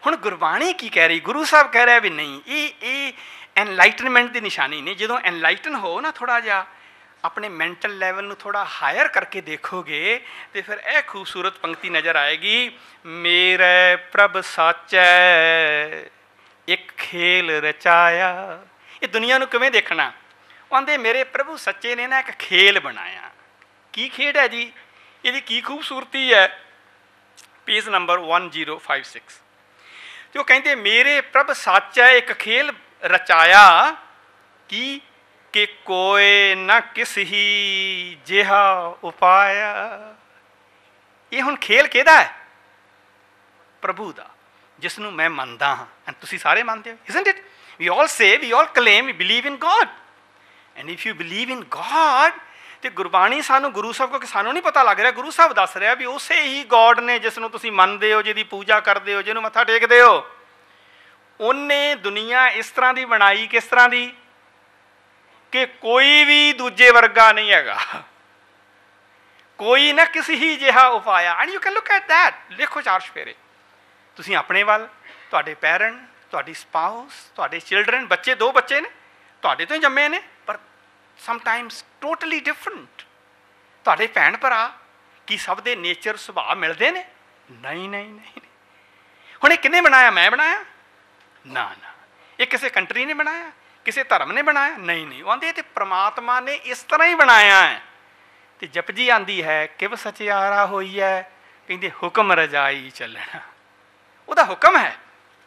हुण गुरबाणी की कह रही, गुरु साहब कह रहा भी नहीं, ये एनलाइटनमेंट की निशानी नहीं। जो एनलाइटन हो ना थोड़ा जिहा अपने मैंटल लैवल में थोड़ा हायर करके देखोगे तो फिर यह खूबसूरत पंक्ति नज़र आएगी, मेरे प्रभ साचै एक खेल रचाया। ये दुनिया को किवें देखना, आंदे मेरे प्रभु सच्चे ने ना एक खेल बनाया। की खेड है जी, ये की खूबसूरती है। पेज नंबर 1056 तो कहते मेरे प्रभ साचा एक खेल रचाया कि कोई न किस ही जिहा उपाया। ये हुण खेल किहदा है? प्रभु दा, जिसनों मैं मनदा हाँ एंड तुसीं सारे मानते हो, isn't it? We all say, we all claim we believe in God, and if you believe in God तो गुरबाणी सानू गुरु साहब को सानू नहीं पता लग रहा, गुरु साहब दस रहा भी उसे ही गॉड ने जिसनों तुसीं मनदे हो, जिहदी पूजा करदे हो, जिहनूं मत्था टेकदे हो, उन्हें दुनिया इस तरह की बनाई, किस तरह की कि कोई भी दूजे वर्गा नहीं हैगा, कोई ना किसी ही जिहा उपाया। And you can look at that, लिखो चार चफेरे तुसीं अपने वाल, तुहाडे पेरेंट, तुहाडी स्पाउस, तुहाडे चिल्ड्रन, बच्चे दो बच्चे ने तुहाडे तो ही जम्मे ने पर समटाइम्स टोटली डिफरेंट, तुहाडे भैन भरा की सब दे नेचर सुभाव मिलते हैं? नहीं नहीं नहीं। हुण ये किन्ने बनाया? मैं बनाया? ना ना, ये किसी कंट्री ने बनाया, किसी धर्म ने बनाया? नहीं नहीं। आंदे ते परमात्मा ने इस तरह ही बनाया है। तो जपजी आंदी है किव सचियारा होई है, कहते हुक्म रजाई चलना, उहदा हुक्म है।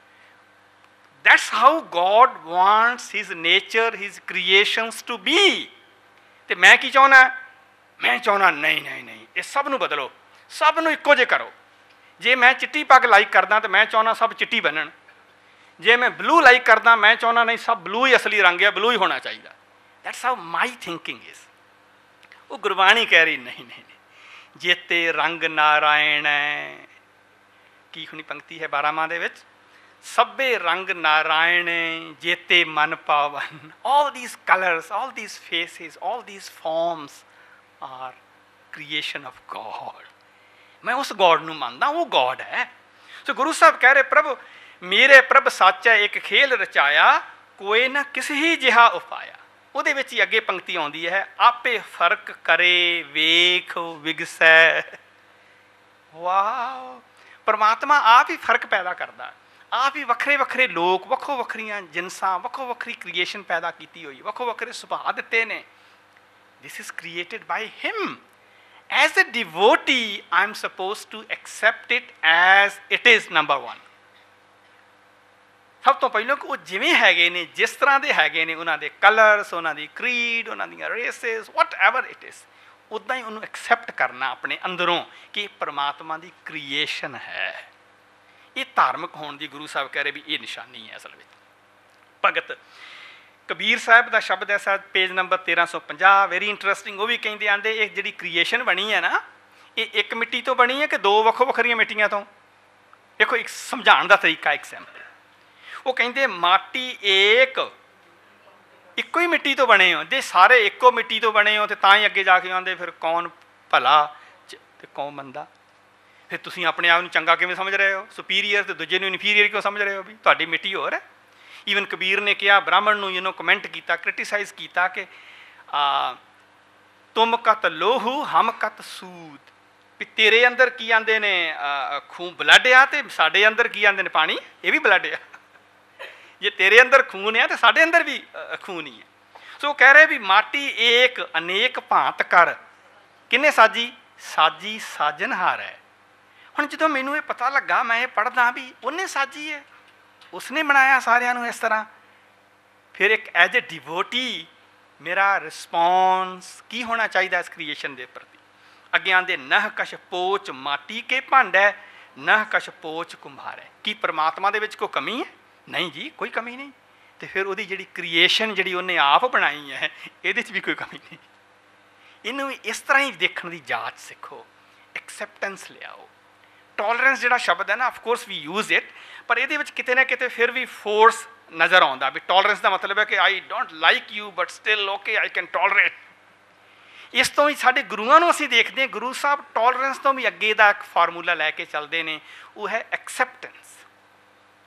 That's how God wants his nature, his creations to be। तो मैं की चाहना? मैं चाहना नहीं नहीं नहीं, ये सब नूं बदलो, सब नूं इक्को जे करो। जे मैं चिट्टी पग लाइक करदा तो मैं चाहना सब चिट्टी बनन, जे मैं ब्लू लाइक करदा मैं चाहना नहीं सब ब्लू ही असली रंग है, ब्लू ही होना चाहिए। That's how my thinking is. वो गुरबाणी कह रही नहीं नहीं नहीं, जेते रंग नारायण है। की हुणी पंक्ति है 12वां दे विच, सभे रंग नारायण जेते मन पावन। All these colours, all these faces, all these forms are creation of God. मैं उस गॉड नूं मानदा, वो गॉड है। सो गुरु साहब कह रहे प्रभु मेरे प्रभ साचा एक खेल रचाया, कोई ना किसी ही जिहा उपाया। ਉਹਦੇ ਵਿੱਚ ही अगे पंक्ति आती है, आपे फर्क करे वेख विगसै। वाह, परमात्मा आप ही फर्क पैदा करता, आप ही वखरे वखरे लोग, वक्खो वखरियां जिनसां, वक्खो वखरी क्रिएशन पैदा की हुई, वक्खो वखरे सुभाਅ दिते ने। This is created by him. As a devotee I am suppose to accept it as it is. Number 1 सब तो पहलों कि वो जिमें हैगे ने, जिस तरह के हैगे ने, उन्होंने कलर्स, उन्होंने क्रीड, उन्होंने races, whatever it is, उदा ही उन्होंने एक्सैप्ट करना अपने अंदरों कि परमात्मा की क्रिएशन है। ये धार्मिक होने की गुरु साहब कह रहे भी ये निशानी है। असल में भगत कबीर साहब का शब्द है, पेज नंबर 1350, वेरी इंटरस्टिंग। वो भी कहते आते एक जी क्रिएशन बनी है ना, ये एक मिट्टी तो बनी है कि दो वक्खो वखरिया मिट्टियां तो? देखो एक समझाने का तरीका, एग्जाम्पल। वो कहते माटी एक इक्को ही मिट्टी तो बने हो, जे सारे इक्को मिट्टी तो बने हो तो ही अगे जाके आते फिर कौन भला तो कौन मंदा। फिर तुसीं अपने आप को चंगा किवें समझ रहे हो, सुपीरीयर, तो दूजे इनफीरीयर क्यों समझ रहे हो? भी तुहाडी मिट्टी होर है। ईवन कबीर ने कहा, ब्राह्मण नूं यू नो कमेंट किया, क्रिटिसाइज किया कि तुम कत लोहू हम कत सूद, भी तेरे अंदर की आंदे ने खून ब्लड आ तो साडे अंदर की आंदे ने पानी, ये भी ब्लड आ। जे तेरे अंदर खून है तो साढ़े अंदर भी खून ही है। सो कह रहे भी माटी एक अनेक भांत कर, किन्ने साजी? साजी साजनहार है। हुण जो मैनू ये पता लगा, मैं ये पढ़दा भी उन्हें साजी है, उसने बनाया सारिਆਂ ਨੂੰ इस तरह। फिर एक एज ए डिवोटी मेरा रिस्पॉन्स की होना चाहिए इस क्रिएशन के प्रति? अगे आंदे नह कश पोच माटी के भांड है, नह कश पोच कुम्हार है। की परमात्मा दे विच कोई कमी है? नहीं जी, कोई कमी नहीं। तो फिर वो जी क्रिएशन जी उन्हें आप बनाई है, ये भी कोई कमी नहीं। इनू इस तरह ही देखने की जाच सीखो, एक्सैप्टेंस लियाओ। टॉलरेंस जो शब्द है ना, ऑफकोर्स वी यूज़ इट, पर ये किते ना किते फिर भी फोर्स नज़र आता भी। टॉलरेंस का मतलब है कि I don't like you but still okay I can tolerate. इस तो ही साढ़े गुरुआं नूं असीं देखते हैं, गुरु साहब टॉलरेंस तो भी अगे का एक फार्मूला लैके चलते हैं, वो है एक्सैप्टेंस।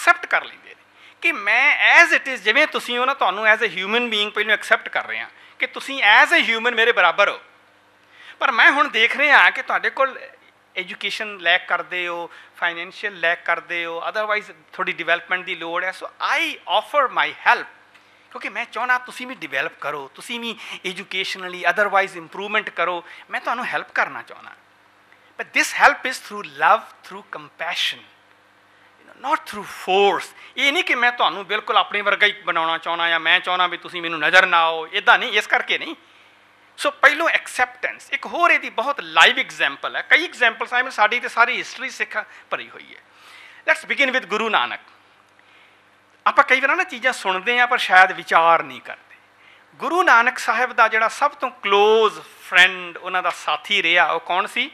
ਐਕਸੈਪਟ ਕਰ ਲੈਂਦੇ ਨੇ ਕਿ ਮੈਂ ਐਜ਼ ਇਟ ਇਜ਼, ਜਿਵੇਂ ਤੁਸੀਂ ਹੋ ਨਾ, ਤੁਹਾਨੂੰ ਐਜ਼ ਅ ਹਿਊਮਨ ਬੀਇੰਗ ਪਹਿਲਾਂ ਐਕਸੈਪਟ ਕਰ ਰਹੇ ਹਾਂ ਕਿ ਤੁਸੀਂ ਐਜ਼ ਅ ਹਿਊਮਨ ਮੇਰੇ ਬਰਾਬਰ ਹੋ। ਪਰ ਮੈਂ ਹੁਣ ਦੇਖ ਰਿਹਾ ਕਿ ਤੁਹਾਡੇ ਕੋਲ ਐਜੂਕੇਸ਼ਨ ਲੈਕ ਕਰਦੇ ਹੋ, ਫਾਈਨੈਂਸ਼ੀਅਲ ਲੈਕ ਕਰਦੇ ਹੋ, ਅਦਰਵਾਈਜ਼ ਥੋੜ੍ਹੀ ਡਿਵੈਲਪਮੈਂਟ ਦੀ ਲੋੜ ਹੈ। ਸੋ ਆਈ ਆਫਰ ਮਾਈ ਹੈਲਪ, ਕਿਉਂਕਿ ਮੈਂ ਚਾਹੁੰਦਾ ਤੁਸੀਂ ਵੀ ਡਿਵੈਲਪ ਕਰੋ, ਤੁਸੀਂ ਵੀ ਐਜੂਕੇਸ਼ਨਲੀ ਅਦਰਵਾਈਜ਼ ਇੰਪਰੂਵਮੈਂਟ ਕਰੋ। ਮੈਂ ਤੁਹਾਨੂੰ ਹੈਲਪ ਕਰਨਾ ਚਾਹੁੰਦਾ। But this help is through love, through compassion, not through force. ਇਹ ਨਹੀਂ ਕਿ ਮੈਂ ਤੁਹਾਨੂੰ ਬਿਲਕੁਲ ਆਪਣੇ ਵਰਗਾ ਹੀ ਬਣਾਉਣਾ ਚਾਹੁੰਦਾ ਜਾਂ ਮੈਂ ਚਾਹੁੰਦਾ ਵੀ ਤੁਸੀਂ ਮੈਨੂੰ ਨਜ਼ਰ ਨਾ ਆਓ, ਇੱਦਾਂ ਨਹੀਂ, ਇਸ ਕਰਕੇ ਨਹੀਂ। ਸੋ ਪਹਿਲੋਂ ਐਕਸੈਪਟੈਂਸ। ਇੱਕ ਹੋਰ ਇਹਦੀ ਬਹੁਤ ਲਾਈਵ ਐਗਜ਼ਾਮਪਲ ਹੈ, ਕਈ ਐਗਜ਼ਾਮਪਲਸ ਆਈ, ਸਾਡੀ ਤਾਂ ਸਾਰੀ ਹਿਸਟਰੀ ਸਿੱਖ ਭਰੀ ਹੋਈ ਹੈ। Let's begin with Guru Nanak. ਆਪਾਂ ਕਈ ਵਾਰ ਨਾ ਚੀਜ਼ਾਂ ਸੁਣਦੇ ਹਾਂ ਪਰ ਸ਼ਾਇਦ ਵਿਚਾਰ ਨਹੀਂ ਕਰਦੇ। ਗੁਰੂ ਨਾਨਕ ਸਾਹਿਬ ਦਾ ਜਿਹੜਾ ਸਭ ਤੋਂ ਕਲੋਜ਼ ਫਰੈਂਡ, ਉਹਨਾਂ ਦਾ ਸਾਥੀ ਰਿਹਾ, ਉਹ ਕੌਣ ਸੀ?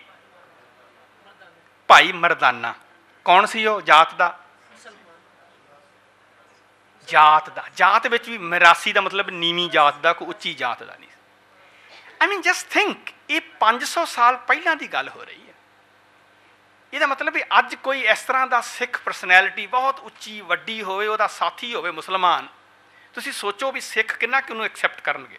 ਭਾਈ ਮਰਦਾਨਾ। ਕੌਣ ਸੀ ਉਹ? ਜਾਤ ਦਾ, ਜਾਤ ਦਾ। ਜਾਤ ਵਿੱਚ ਵੀ ਮਿਰਾਸੀ ਦਾ ਮਤਲਬ ਨੀਵੀਂ ਜਾਤ ਦਾ, ਕੋਈ ਉੱਚੀ ਜਾਤ ਦਾ ਨਹੀਂ। ਆਈ ਮੀਨ ਜਸਟ ਥਿੰਕ, ਇਹ 500 ਸਾਲ ਪਹਿਲਾਂ ਦੀ ਗੱਲ ਹੋ ਰਹੀ ਹੈ। ਇਹਦਾ ਮਤਲਬ ਵੀ ਅੱਜ ਕੋਈ ਇਸ ਤਰ੍ਹਾਂ ਦਾ ਸਿੱਖ ਪਰਸਨੈਲਿਟੀ ਬਹੁਤ ਉੱਚੀ ਵੱਡੀ ਹੋਵੇ, ਉਹਦਾ ਸਾਥੀ ਹੋਵੇ ਮੁਸਲਮਾਨ, ਤੁਸੀਂ ਸੋਚੋ ਵੀ ਸਿੱਖ ਕਿੰਨਾ ਕਿ ਉਹਨੂੰ ਐਕਸੈਪਟ ਕਰਨਗੇ।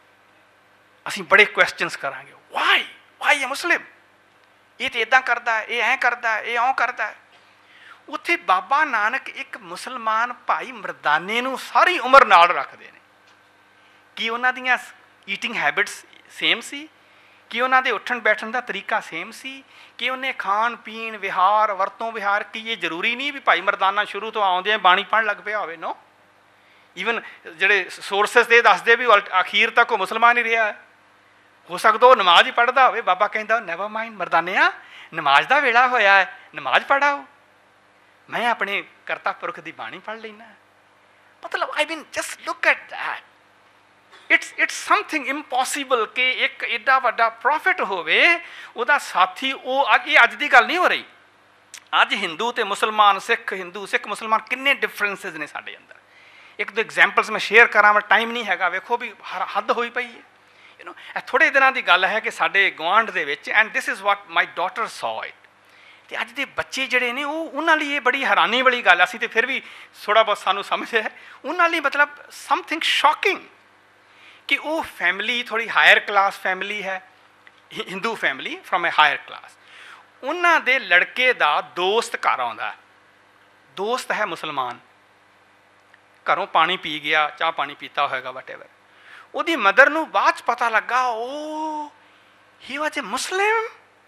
ਅਸੀਂ ਬੜੇ ਕੁਐਸਚਨਸ ਕਰਾਂਗੇ, ਵਾਈ ਹੈ ਮੁਸਲਿਮ, ਇਹ ਤਾਂ ਇੱਦਾਂ ਕਰਦਾ, ਇਹ ਐਂ ਕਰਦਾ, ਇਹ ਇਉਂ ਕਰਦਾ। ਉੱਥੇ ਬਾਬਾ ਨਾਨਕ ਇੱਕ ਮੁਸਲਮਾਨ ਭਾਈ ਮਰਦਾਨੇ ਨੂੰ ਸਾਰੀ ਉਮਰ ਨਾਲ ਰੱਖਦੇ ਨੇ। ਕੀ ਉਹਨਾਂ ਦੀਆਂ ਈਟਿੰਗ ਹੈਬਿਟਸ ਸੇਮ ਸੀ? ਕਿ ਉਹਨਾਂ ਦੇ ਉੱਠਣ ਬੈਠਣ ਦਾ ਤਰੀਕਾ ਸੇਮ ਸੀ? ਕਿ ਉਹਨੇ ਖਾਣ ਪੀਣ, ਵਿਹਾਰ, ਵਰਤੋਂ ਵਿਹਾਰ, ਕੀ ਇਹ ਜ਼ਰੂਰੀ ਨਹੀਂ ਵੀ ਭਾਈ ਮਰਦਾਨਾ ਸ਼ੁਰੂ ਤੋਂ ਆਉਂਦਿਆਂ ਬਾਣੀ ਪੜ੍ਹਨ ਲੱਗ ਪਿਆ ਹੋਵੇ? ਨੋ। ਈਵਨ ਜਿਹੜੇ ਸੋਰਸਿਸ ਦੇ ਦੱਸਦੇ ਵੀ ਅਖੀਰ ਤੱਕ ਉਹ ਮੁਸਲਮਾਨ ਹੀ ਰਿਹਾ ਹੈ। ਹੋ ਸਕਦਾ ਉਹ ਨਮਾਜ਼ ਹੀ ਪੜ੍ਹਦਾ ਹੋਵੇ। ਬਾਬਾ ਕਹਿੰਦਾ ਨੈਵਰ ਮਾਈਂਡ ਮਰਦਾਨਿਆ, ਨਮਾਜ਼ ਦਾ ਵੇਲਾ ਹੋਇਆ ਹੈ, ਨਮਾਜ਼ ਪੜ੍ਹਾਓ, ਮੈਂ ਆਪਣੇ ਕਰਤਾ ਪੁਰਖ ਦੀ ਬਾਣੀ ਪੜ੍ਹ ਲੈਣਾ। ਮਤਲਬ I mean just look at that. It's something impossible ਕਿ ਇੱਕ ਐਡਾ ਵੱਡਾ ਪ੍ਰੋਫਿਟ ਹੋਵੇ, ਉਹਦਾ ਸਾਥੀ ਉਹ। ਇਹ ਅੱਜ ਦੀ ਗੱਲ ਨਹੀਂ ਹੋ ਰਹੀ। ਅੱਜ ਹਿੰਦੂ ਅਤੇ ਮੁਸਲਮਾਨ, ਸਿੱਖ ਹਿੰਦੂ, ਸਿੱਖ ਮੁਸਲਮਾਨ, ਕਿੰਨੇ ਡਿਫਰੈਂਸਿਸ ਨੇ ਸਾਡੇ ਅੰਦਰ। ਇੱਕ ਦੋ ਐਗਜ਼ਾਮਪਲਸ ਮੈਂ ਸ਼ੇਅਰ ਕਰਾਂ, ਪਰ ਟਾਈਮ ਨਹੀਂ ਹੈਗਾ। ਵੇਖੋ ਵੀ ਹੱਦ ਹੋਈ ਪਈ ਹੈ। ਇਹ ਥੋੜ੍ਹੇ ਦਿਨਾਂ ਦੀ ਗੱਲ ਹੈ ਕਿ ਸਾਡੇ ਗੁਆਂਢ ਦੇ ਵਿੱਚ, and this is what my daughter saw it, ਅਤੇ ਅੱਜ ਦੇ ਬੱਚੇ ਜਿਹੜੇ ਨੇ ਉਹਨਾਂ ਲਈ ਇਹ ਬੜੀ ਹੈਰਾਨੀ ਵਾਲੀ ਗੱਲ। ਅਸੀਂ ਤਾਂ ਫਿਰ ਵੀ ਥੋੜ੍ਹਾ ਬਹੁਤ ਸਾਨੂੰ ਸਮਝ ਹੈ, ਉਹਨਾਂ ਲਈ ਮਤਲਬ ਸਮਥਿੰਗ ਸ਼ੌਕਿੰਗ ਕਿ ਉਹ ਫੈਮਿਲੀ ਥੋੜ੍ਹੀ ਹਾਇਰ ਕਲਾਸ ਫੈਮਿਲੀ ਹੈ, Hindu family from a higher class. ਉਹਨਾਂ ਦੇ ਲੜਕੇ ਦਾ ਦੋਸਤ ਘਰ ਆਉਂਦਾ, ਦੋਸਤ ਹੈ ਮੁਸਲਮਾਨ, ਘਰੋਂ ਪਾਣੀ ਪੀ ਗਿਆ, ਚਾਹ ਪਾਣੀ ਪੀਤਾ ਹੋਏਗਾ ਵਟਐਵਰ। ਉਹਦੀ ਮਦਰ ਨੂੰ ਬਾਅਦ 'ਚ ਪਤਾ ਲੱਗਾ ਉਹ ਹੀ was a Muslim.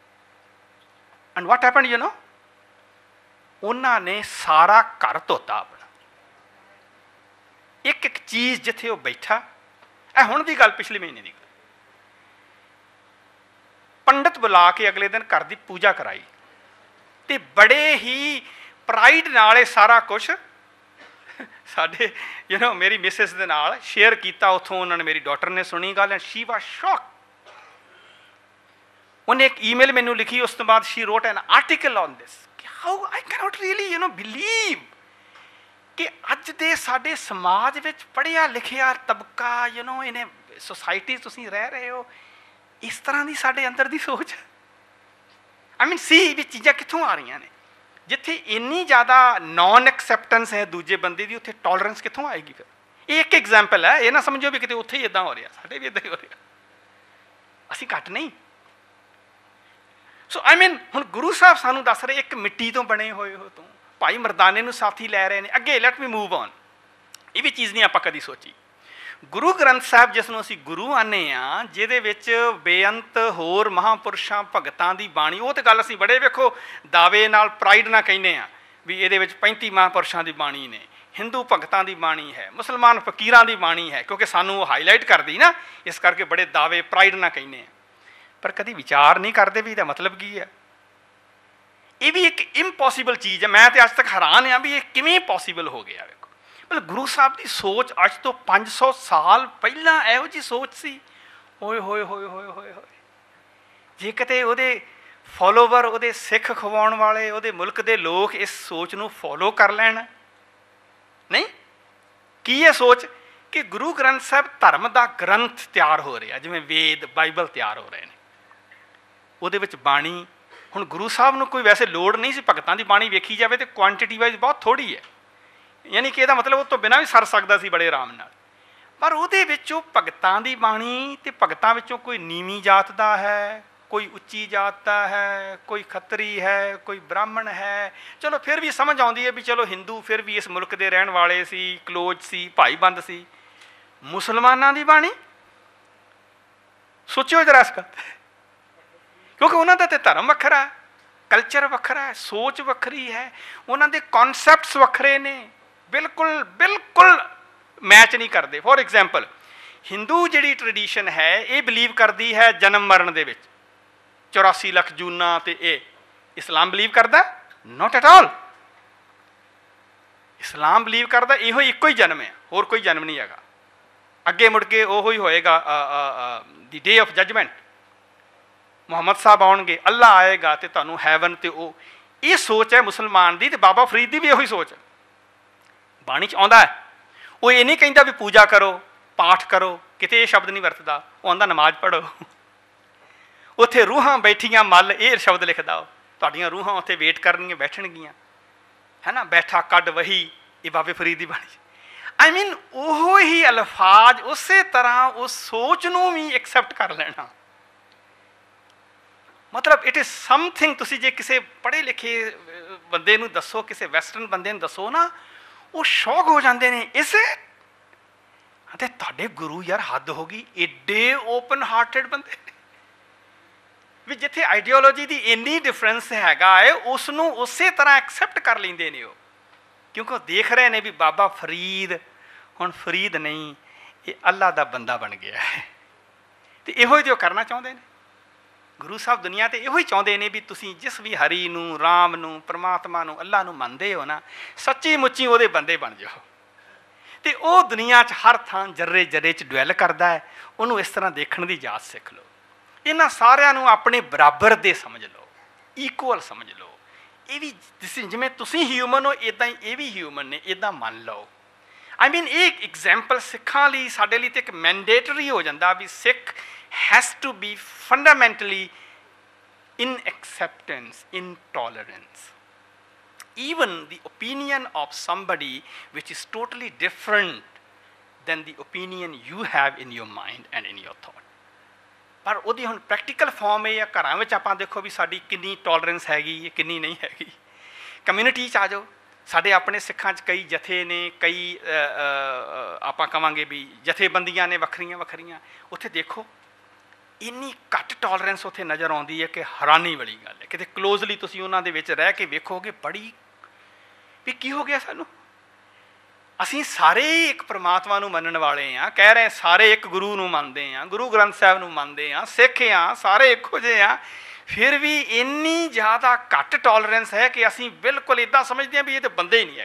And what happened you know, ਉਹਨਾਂ ਨੇ ਸਾਰਾ ਘਰ ਧੋਤਾ ਆਪਣਾ, ਇੱਕ ਇੱਕ ਚੀਜ਼ ਜਿੱਥੇ ਉਹ ਬੈਠਾ। ਇਹ ਹੁਣ ਦੀ ਗੱਲ, ਪਿਛਲੇ ਮਹੀਨੇ ਦੀ ਗੱਲ। ਪੰਡਤ ਬੁਲਾ ਕੇ ਅਗਲੇ ਦਿਨ ਘਰ ਦੀ ਪੂਜਾ ਕਰਾਈ ਅਤੇ ਬੜੇ ਹੀ ਪ੍ਰਾਈਡ ਨਾਲ ਇਹ ਸਾਰਾ ਕੁਛ ਸਾਡੇ ਮੇਰੀ ਮਿਸਿਸ ਦੇ ਨਾਲ ਸ਼ੇਅਰ ਕੀਤਾ। ਉੱਥੋਂ ਉਹਨਾਂ ਨੇ, ਮੇਰੀ ਡਾਟਰ ਨੇ ਸੁਣੀ ਗੱਲ, ਐਂਡ ਸ਼ੀ ਵਾਜ਼ ਸ਼ੌਕ। ਉਹਨੇ ਇੱਕ ਈਮੇਲ ਮੈਨੂੰ ਲਿਖੀ, ਉਸ ਤੋਂ ਬਾਅਦ she wrote an article on this. How I cannot really believe ਕਿ ਅੱਜ ਦੇ ਸਾਡੇ ਸਮਾਜ ਵਿੱਚ ਪੜ੍ਹਿਆ ਲਿਖਿਆ ਤਬਕਾ, ਇਹਨੇ ਸੁਸਾਇਟੀ ਤੁਸੀਂ ਰਹਿ ਰਹੇ ਹੋ, ਇਸ ਤਰ੍ਹਾਂ ਦੀ ਸਾਡੇ ਅੰਦਰ ਦੀ ਸੋਚ। ਆਈ ਮੀਨ ਸੀ ਵੀ ਚੀਜ਼ਾਂ ਕਿੱਥੋਂ ਆ ਰਹੀਆਂ ਨੇ। ਜਿੱਥੇ ਇੰਨੀ ਜ਼ਿਆਦਾ ਨੋਨ ਐਕਸੈਪਟੈਂਸ ਹੈ ਦੂਜੇ ਬੰਦੇ ਦੀ, ਉੱਥੇ ਟੋਲਰੈਂਸ ਕਿੱਥੋਂ ਆਏਗੀ? ਫਿਰ ਇਹ ਇੱਕ ਐਗਜ਼ਾਮਪਲ ਹੈ, ਇਹ ਨਾ ਸਮਝੋ ਵੀ ਕਿਤੇ ਉੱਥੇ ਹੀ ਇੱਦਾਂ ਹੋ ਰਿਹਾ, ਸਾਡੇ ਵੀ ਇੱਦਾਂ ਹੀ ਹੋ ਰਿਹਾ, ਅਸੀਂ ਘੱਟ ਨਹੀਂ। ਸੋ ਆਈ ਮੀਨ ਹੁਣ ਗੁਰੂ ਸਾਹਿਬ ਸਾਨੂੰ ਦੱਸ ਰਹੇ, ਇੱਕ ਮਿੱਟੀ ਤੋਂ ਬਣੇ ਹੋਏ ਹੋ ਤੂੰ, ਭਾਈ ਮਰਦਾਨੇ ਨੂੰ ਸਾਥੀ ਲੈ ਰਹੇ ਨੇ। ਅੱਗੇ ਲੈਟ ਮੀ ਮੂਵ ਔਨ। ਇਹ ਵੀ ਚੀਜ਼ ਨਹੀਂ ਆਪਾਂ ਕਦੀ ਸੋਚੀ। ਗੁਰੂ ਗ੍ਰੰਥ ਸਾਹਿਬ, ਜਿਸ ਨੂੰ ਅਸੀਂ ਗੁਰੂ ਆਨੇ ਹਾਂ, ਜਿਹਦੇ ਵਿੱਚ ਬੇਅੰਤ ਹੋਰ ਮਹਾਂਪੁਰਸ਼ਾਂ ਭਗਤਾਂ ਦੀ ਬਾਣੀ, ਉਹ ਤਾਂ ਗੱਲ ਅਸੀਂ ਬੜੇ ਵੇਖੋ ਦਾਅਵੇ ਨਾਲ, ਪ੍ਰਾਈਡ ਨਾਲ ਕਹਿੰਦੇ ਹਾਂ ਵੀ ਇਹਦੇ ਵਿੱਚ 35 ਮਹਾਂਪੁਰਸ਼ਾਂ ਦੀ ਬਾਣੀ ਨੇ, ਹਿੰਦੂ ਭਗਤਾਂ ਦੀ ਬਾਣੀ ਹੈ, ਮੁਸਲਮਾਨ ਫਕੀਰਾਂ ਦੀ ਬਾਣੀ ਹੈ, ਕਿਉਂਕਿ ਸਾਨੂੰ ਉਹ ਹਾਈਲਾਈਟ ਕਰਦੀ ਨਾ, ਇਸ ਕਰਕੇ ਬੜੇ ਦਾਅਵੇ ਪ੍ਰਾਈਡ ਨਾਲ ਕਹਿੰਦੇ ਹਾਂ। ਪਰ ਕਦੀ ਵਿਚਾਰ ਨਹੀਂ ਕਰਦੇ ਵੀ ਇਹਦਾ ਮਤਲਬ ਕੀ ਹੈ। ਇਹ ਵੀ ਇੱਕ ਇੰਪੋਸੀਬਲ ਚੀਜ਼ ਹੈ। ਮੈਂ ਤਾਂ ਅੱਜ ਤੱਕ ਹੈਰਾਨ ਹਾਂ ਵੀ ਇਹ ਕਿਵੇਂ ਪੋਸੀਬਲ ਹੋ ਗਿਆ। ਵੇਖੋ, ਮਤਲਬ ਗੁਰੂ ਸਾਹਿਬ ਦੀ ਸੋਚ ਅੱਜ ਤੋਂ 500 ਸਾਲ ਪਹਿਲਾਂ ਇਹੋ ਜਿਹੀ ਸੋਚ ਸੀ। ਹੋਏ ਹੋਏ ਹੋਏ ਹੋਏ ਹੋਏ ਹੋਏ, ਜੇ ਕਿਤੇ ਉਹਦੇ ਫੋਲੋਵਰ, ਉਹਦੇ ਸਿੱਖ ਖਵਾਉਣ ਵਾਲੇ, ਉਹਦੇ ਮੁਲਕ ਦੇ ਲੋਕ ਇਸ ਸੋਚ ਨੂੰ ਫੋਲੋ ਕਰ ਲੈਣ। ਨਹੀਂ, ਕੀ ਇਹ ਸੋਚ ਕਿ ਗੁਰੂ ਗ੍ਰੰਥ ਸਾਹਿਬ ਧਰਮ ਦਾ ਗ੍ਰੰਥ ਤਿਆਰ ਹੋ ਰਿਹਾ, ਜਿਵੇਂ ਵੇਦ, ਬਾਈਬਲ ਤਿਆਰ ਹੋ ਰਹੇ ਨੇ, ਉਹਦੇ ਵਿੱਚ ਬਾਣੀ। ਹੁਣ ਗੁਰੂ ਸਾਹਿਬ ਨੂੰ ਕੋਈ ਵੈਸੇ ਲੋੜ ਨਹੀਂ ਸੀ, ਭਗਤਾਂ ਦੀ ਬਾਣੀ ਵੇਖੀ ਜਾਵੇ ਤਾਂ ਕੁਆਂਟਿਟੀ ਵਾਈਜ਼ ਬਹੁਤ ਥੋੜ੍ਹੀ ਹੈ, यानी कि ਇਹਦਾ मतलब ਉਹ ਤੋਂ ਬਿਨਾਂ ਵੀ ਸਰ ਸਕਦਾ ਸੀ ਬੜੇ ਆਰਾਮ ਨਾਲ। ਪਰ ਉਹਦੇ ਵਿੱਚੋਂ ਭਗਤਾਂ ਦੀ ਬਾਣੀ ਤੇ ਭਗਤਾਂ ਵਿੱਚੋਂ ਕੋਈ ਨੀਵੀਂ ਜਾਤ ਦਾ ਹੈ, कोई उच्ची जात का है, कोई खतरी है, कोई ब्राह्मण है, चलो फिर भी समझ आती है भी चलो हिंदू फिर भी इस मुल्क के रहने वाले सी, क्लोज सी, भाईबंद सी। मुसलमाना की बाणी सोचो जरा इस गल, क्योंकि उन्होंने तो धर्म वखरा, कल्चर वखरा है, सोच वखरी है, उन्होंने कॉन्सैप्ट्स वखरे ने, बिल्कुल बिल्कुल मैच नहीं करते। फॉर एग्जाम्पल हिंदू जी ट्रडिशन है ये बिलीव करती है जन्म मरण के 84 ਲੱਖ ਜੂਨਾ ਤੇ ਇਹ इस्लाम बिलीव करता not at all. Islam believe करता ਇਹੋ ਇੱਕੋ ਹੀ जन्म है, होर कोई जन्म नहीं हैगा। ਅੱਗੇ ਮੁੜ ਕੇ ਉਹੋ ਹੀ ਹੋਏਗਾ the day of judgement, Muhammad ਸਾਹਿਬ ਆਉਣਗੇ, ਅੱਲਾ ਆਏਗਾ ਤੇ ਤੁਹਾਨੂੰ ਹੈਵਨ ਤੇ ਉਹ। ਇਹ ਸੋਚ ਹੈ ਮੁਸਲਮਾਨ ਦੀ, ਤੇ ਬਾਬਾ ਫਰੀਦ ਦੀ ਵੀ ਇਹੋ ਹੀ ਸੋਚ ਹੈ। ਬਾਣੀ 'ਚ ਆਉਂਦਾ ਹੈ, ਉਹ ਇਹ ਨਹੀਂ ਕਹਿੰਦਾ ਵੀ ਪੂਜਾ ਕਰੋ, ਪਾਠ ਕਰੋ, ਕਿਤੇ ਇਹ ਸ਼ਬਦ ਨਹੀਂ ਵਰਤਦਾ। ਉਹ ਆਉਂਦਾ ਨਮਾਜ਼ ਪੜ੍ਹੋ। ਉੱਥੇ ਰੂਹਾਂ ਬੈਠੀਆਂ ਮੱਲ, ਇਹ ਸ਼ਬਦ ਲਿਖਦਾ ਉਹ, ਤੁਹਾਡੀਆਂ ਰੂਹਾਂ ਉੱਥੇ ਵੇਟ ਕਰਨਗੀਆਂ, ਬੈਠਣਗੀਆਂ, ਹੈ ਨਾ। ਬੈਠਾ ਕੱਢ ਵਹੀ, ਇਹ ਬਾਬੇ ਫਰੀਦ ਦੀ ਬਾਣੀ। ਆਈ ਮੀਨ ਉਹੋ ਹੀ ਅਲਫਾਜ਼ ਉਸੇ ਤਰ੍ਹਾਂ ਉਸ ਸੋਚ ਨੂੰ ਵੀ ਐਕਸੈਪਟ ਕਰ ਲੈਣਾ। ਮਤਲਬ ਇਟ ਇਜ਼ ਸਮਥਿੰਗ। ਤੁਸੀਂ ਜੇ ਕਿਸੇ ਪੜ੍ਹੇ ਲਿਖੇ ਬੰਦੇ ਨੂੰ ਦੱਸੋ, ਕਿਸੇ ਵੈਸਟਰਨ ਬੰਦੇ ਨੂੰ ਦੱਸੋ ਨਾ, ਉਹ ਸ਼ੌਕ ਹੋ ਜਾਂਦੇ ਨੇ। ਇਸੇ ਅਤੇ ਤੁਹਾਡੇ ਗੁਰੂ ਯਾਰ ਹੱਦ ਹੋ ਗਈ, ਏਡੇ ਓਪਨ ਹਾਰਟਡ ਬੰਦੇ ਵੀ ਜਿੱਥੇ ਆਈਡੀਓਲੋਜੀ ਦੀ ਇੰਨੀ ਡਿਫਰੈਂਸ ਹੈਗਾ ਹੈ, ਉਸ ਨੂੰ ਉਸੇ ਤਰ੍ਹਾਂ ਐਕਸੈਪਟ ਕਰ ਲੈਂਦੇ ਨੇ ਉਹ, ਕਿਉਂਕਿ ਉਹ ਦੇਖ ਰਹੇ ਨੇ ਵੀ ਬਾਬਾ ਫਰੀਦ ਹੁਣ ਫਰੀਦ ਨਹੀਂ, ਇਹ ਅੱਲਾ ਦਾ ਬੰਦਾ ਬਣ ਗਿਆ ਹੈ। ਅਤੇ ਇਹੋ ਹੀ ਤੇ ਉਹ ਕਰਨਾ ਚਾਹੁੰਦੇ ਨੇ ਗੁਰੂ ਸਾਹਿਬ। ਦੁਨੀਆ 'ਤੇ ਇਹੋ ਹੀ ਚਾਹੁੰਦੇ ਨੇ ਵੀ ਤੁਸੀਂ ਜਿਸ ਵੀ ਹਰੀ ਨੂੰ, ਰਾਮ ਨੂੰ, ਪਰਮਾਤਮਾ ਨੂੰ, ਅੱਲਾ ਨੂੰ ਮੰਨਦੇ ਹੋ ਨਾ, ਸੱਚੀ ਮੁੱਚੀ ਉਹਦੇ ਬੰਦੇ ਬਣ ਜਾਓ। ਅਤੇ ਉਹ ਦੁਨੀਆ 'ਚ ਹਰ ਥਾਂ ਜਰਰੇ ਜਰਰੇ 'ਚ ਡੁਐਲ ਕਰਦਾ ਹੈ। ਉਹਨੂੰ ਇਸ ਤਰ੍ਹਾਂ ਦੇਖਣ ਦੀ ਜਾਚ ਸਿੱਖ ਲਓ। ਇਹਨਾਂ ਸਾਰਿਆਂ ਨੂੰ ਆਪਣੇ ਬਰਾਬਰ ਦੇ ਸਮਝ ਲਓ, ਇਕੁਅਲ ਸਮਝ ਲਓ। ਇਹ ਵੀ ਜਿਵੇਂ ਤੁਸੀਂ ਹਿਊਮਨ ਹੋ, ਇੱਦਾਂ ਹੀ ਇਹ ਵੀ ਹਿਊਮਨ ਨੇ, ਇੱਦਾਂ ਮੰਨ ਲਓ। ਆਈ ਮੀਨ ਇਹ ਐਗਜ਼ੈਂਪਲ ਸਿੱਖਾਂ ਲਈ, ਸਾਡੇ ਲਈ ਤਾਂ ਇੱਕ ਮੈਂਡੇਟਰੀ ਹੋ ਜਾਂਦਾ ਵੀ Sikh has to be fundamentally in acceptance, in tolerance. Even the opinion of somebody which is totally different than the opinion you have in your mind and in your thought. ਪਰ ਉਹਦੀ ਹੁਣ ਪ੍ਰੈਕਟੀਕਲ ਫਾਰਮ ਇਹ ਆ, ਘਰਾਂ ਵਿੱਚ ਆਪਾਂ ਦੇਖੋ ਵੀ ਸਾਡੀ ਕਿੰਨੀ ਟੋਲਰੈਂਸ ਹੈਗੀ, ਕਿੰਨੀ ਨਹੀਂ ਹੈਗੀ। ਕਮਿਊਨਿਟੀ 'ਚ ਆ ਜਾਓ, ਸਾਡੇ ਆਪਣੇ ਸਿੱਖਾਂ 'ਚ ਕਈ ਜਥੇ ਨੇ, ਕਈ ਆਪਾਂ ਕਹਾਂਗੇ ਵੀ ਜਥੇਬੰਦੀਆਂ ਨੇ ਵੱਖਰੀਆਂ ਵੱਖਰੀਆਂ। ਉੱਥੇ ਦੇਖੋ ਇੰਨੀ ਘੱਟ ਟੋਲਰੈਂਸ ਉੱਥੇ ਨਜ਼ਰ ਆਉਂਦੀ ਹੈ ਕਿ ਹੈਰਾਨੀ ਵਾਲੀ ਗੱਲ ਹੈ। ਕਿਤੇ ਕਲੋਜ਼ਲੀ ਤੁਸੀਂ ਉਹਨਾਂ ਦੇ ਵਿੱਚ ਰਹਿ ਕੇ ਵੇਖੋਗੇ, ਬੜੀ ਵੀ ਕੀ ਹੋ ਗਿਆ ਸਾਨੂੰ। ਅਸੀਂ ਸਾਰੇ ਇੱਕ ਪਰਮਾਤਮਾ ਨੂੰ ਮੰਨਣ ਵਾਲੇ ਹਾਂ, ਕਹਿ ਰਹੇ ਸਾਰੇ ਇੱਕ ਗੁਰੂ ਨੂੰ ਮੰਨਦੇ ਹਾਂ, ਗੁਰੂ ਗ੍ਰੰਥ ਸਾਹਿਬ ਨੂੰ ਮੰਨਦੇ ਹਾਂ, ਸਿੱਖ ਹਾਂ, ਸਾਰੇ ਇੱਕੋ ਜਿਹੇ ਹਾਂ। ਫਿਰ ਵੀ ਇੰਨੀ ਜ਼ਿਆਦਾ ਘੱਟ ਟੋਲਰੈਂਸ ਹੈ ਕਿ ਅਸੀਂ ਬਿਲਕੁਲ ਇੱਦਾਂ ਸਮਝਦੇ ਹਾਂ ਵੀ ਇਹ ਤਾਂ ਬੰਦੇ ਹੀ ਨਹੀਂ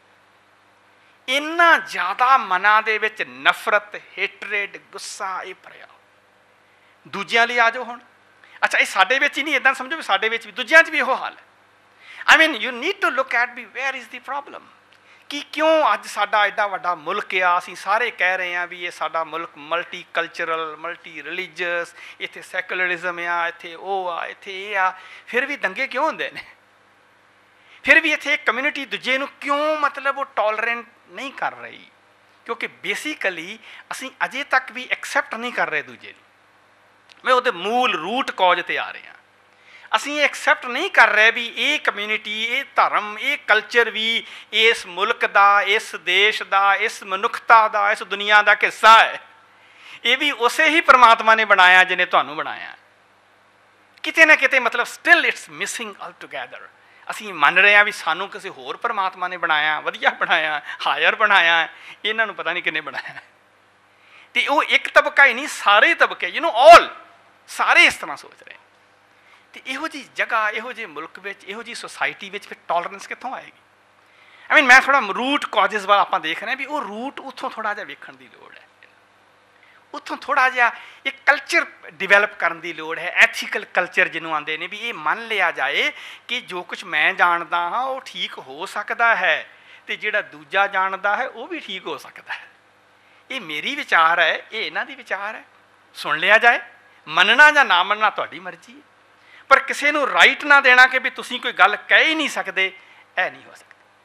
ਹੈਗੇ। ਇੰਨਾ ਜ਼ਿਆਦਾ ਮਨਾਂ ਦੇ ਵਿੱਚ ਨਫ਼ਰਤ, ਹੇਟਰੇਡ, ਗੁੱਸਾ ਇਹ ਭਰਿਆ। ਦੂਜਿਆਂ ਲਈ ਆ ਜਾਓ ਹੁਣ। ਅੱਛਾ, ਇਹ ਸਾਡੇ ਵਿੱਚ ਹੀ ਨਹੀਂ, ਇੱਦਾਂ ਸਮਝੋ ਵੀ ਸਾਡੇ ਵਿੱਚ ਵੀ, ਦੂਜਿਆਂ 'ਚ ਵੀ ਇਹੋ ਹਾਲ ਹੈ। I mean you need to look at ਵੀ ਵੇਅਰ ਇਜ਼ ਦੀ ਪ੍ਰੋਬਲਮ। ਕਿ ਕਿਉਂ ਅੱਜ ਸਾਡਾ ਐਡਾ ਵੱਡਾ ਮੁਲਕ ਆ, ਅਸੀਂ ਸਾਰੇ ਕਹਿ ਰਹੇ ਹਾਂ ਵੀ ਇਹ ਸਾਡਾ ਮੁਲਕ ਮਲਟੀ ਕਲਚਰਲ, ਮਲਟੀ ਰਿਲੀਜੀਅਸ, ਇੱਥੇ ਸੈਕੂਲਰਿਜ਼ਮ ਆ, ਇੱਥੇ ਉਹ ਆ, ਇੱਥੇ ਇਹ ਆ, ਫਿਰ ਵੀ ਦੰਗੇ ਕਿਉਂ ਹੁੰਦੇ ਨੇ? ਫਿਰ ਵੀ ਇੱਥੇ ਕਮਿਊਨਿਟੀ ਦੂਜੇ ਨੂੰ ਕਿਉਂ ਮਤਲਬ ਉਹ ਟੋਲਰੈਂਟ ਨਹੀਂ ਕਰ ਰਹੀ? ਕਿਉਂਕਿ ਬੇਸਿਕਲੀ ਅਸੀਂ ਅਜੇ ਤੱਕ ਵੀ ਐਕਸੈਪਟ ਨਹੀਂ ਕਰ ਰਹੇ ਦੂਜੇ ਨੂੰ। ਮੈਂ ਉਹਦੇ ਮੂਲ ਰੂਟ ਕੌਜ 'ਤੇ ਆ ਰਿਹਾ। ਅਸੀਂ ਐਕਸੈਪਟ ਨਹੀਂ ਕਰ ਰਹੇ ਵੀ ਇਹ ਕਮਿਊਨਿਟੀ, ਇਹ ਧਰਮ, ਇਹ ਕਲਚਰ ਵੀ ਇਸ ਮੁਲਕ ਦਾ, ਇਸ ਦੇਸ਼ ਦਾ, ਇਸ ਮਨੁੱਖਤਾ ਦਾ, ਇਸ ਦੁਨੀਆ ਦਾ ਹਿੱਸਾ ਹੈ। ਇਹ ਵੀ ਉਸੇ ਹੀ ਪਰਮਾਤਮਾ ਨੇ ਬਣਾਇਆ ਜਿਹਨੇ ਤੁਹਾਨੂੰ ਬਣਾਇਆ। ਕਿਤੇ ਨਾ ਕਿਤੇ ਮਤਲਬ still it's missing altogether. ਅਸੀਂ ਮੰਨ ਰਹੇ ਹਾਂ ਵੀ ਸਾਨੂੰ ਕਿਸੇ ਹੋਰ ਪਰਮਾਤਮਾ ਨੇ ਬਣਾਇਆ, ਵਧੀਆ ਬਣਾਇਆ, ਹਾਇਰ ਬਣਾਇਆ, ਇਹਨਾਂ ਨੂੰ ਪਤਾ ਨਹੀਂ ਕਿੰਨੇ ਬਣਾਇਆ। ਅਤੇ ਉਹ ਇੱਕ ਤਬਕਾ ਹੀ ਨਹੀਂ, ਸਾਰੇ ਤਬਕੇ, ਯੂ ਨੋ ਆਲ, ਸਾਰੇ ਇਸ ਤਰ੍ਹਾਂ ਸੋਚ ਰਹੇ। ਅਤੇ ਇਹੋ ਜਿਹੀ ਜਗ੍ਹਾ, ਇਹੋ ਜਿਹੇ ਮੁਲਕ ਵਿੱਚ, ਇਹੋ ਜਿਹੀ ਸੁਸਾਇਟੀ ਵਿੱਚ ਫਿਰ ਟੋਲਰੈਂਸ ਕਿੱਥੋਂ ਆਏਗੀ? ਆਈ ਮੀਨ ਮੈਂ ਥੋੜ੍ਹਾ ਰੂਟ ਕਾਜ਼ਿਸ ਵੱਲ ਆਪਾਂ ਦੇਖ ਰਹੇ ਹਾਂ ਵੀ ਉਹ ਰੂਟ ਉੱਥੋਂ ਥੋੜ੍ਹਾ ਜਿਹਾ ਵੇਖਣ ਦੀ ਲੋੜ ਹੈ। ਉੱਥੋਂ ਥੋੜ੍ਹਾ ਜਿਹਾ ਇੱਕ ਕਲਚਰ ਡਿਵੈਲਪ ਕਰਨ ਦੀ ਲੋੜ ਹੈ, ਐਥੀਕਲ ਕਲਚਰ ਜਿਹਨੂੰ ਆਉਂਦੇ ਨੇ, ਵੀ ਇਹ ਮੰਨ ਲਿਆ ਜਾਏ ਕਿ ਜੋ ਕੁਛ ਮੈਂ ਜਾਣਦਾ ਹਾਂ ਉਹ ਠੀਕ ਹੋ ਸਕਦਾ ਹੈ, ਅਤੇ ਜਿਹੜਾ ਦੂਜਾ ਜਾਣਦਾ ਹੈ ਉਹ ਵੀ ਠੀਕ ਹੋ ਸਕਦਾ ਹੈ। ਇਹ ਮੇਰੀ ਵਿਚਾਰ ਹੈ, ਇਹ ਇਹਨਾਂ ਦੀ ਵਿਚਾਰ ਹੈ, ਸੁਣ ਲਿਆ ਜਾਏ। ਮੰਨਣਾ ਜਾਂ ਨਾ ਮੰਨਣਾ ਤੁਹਾਡੀ ਮਰਜ਼ੀ ਹੈ, ਪਰ ਕਿਸੇ ਨੂੰ ਰਾਈਟ ਨਾ ਦੇਣਾ ਕਿ ਵੀ ਤੁਸੀਂ ਕੋਈ ਗੱਲ ਕਹਿ ਹੀ ਨਹੀਂ ਸਕਦੇ, ਇਹ ਨਹੀਂ ਹੋ ਸਕਦਾ।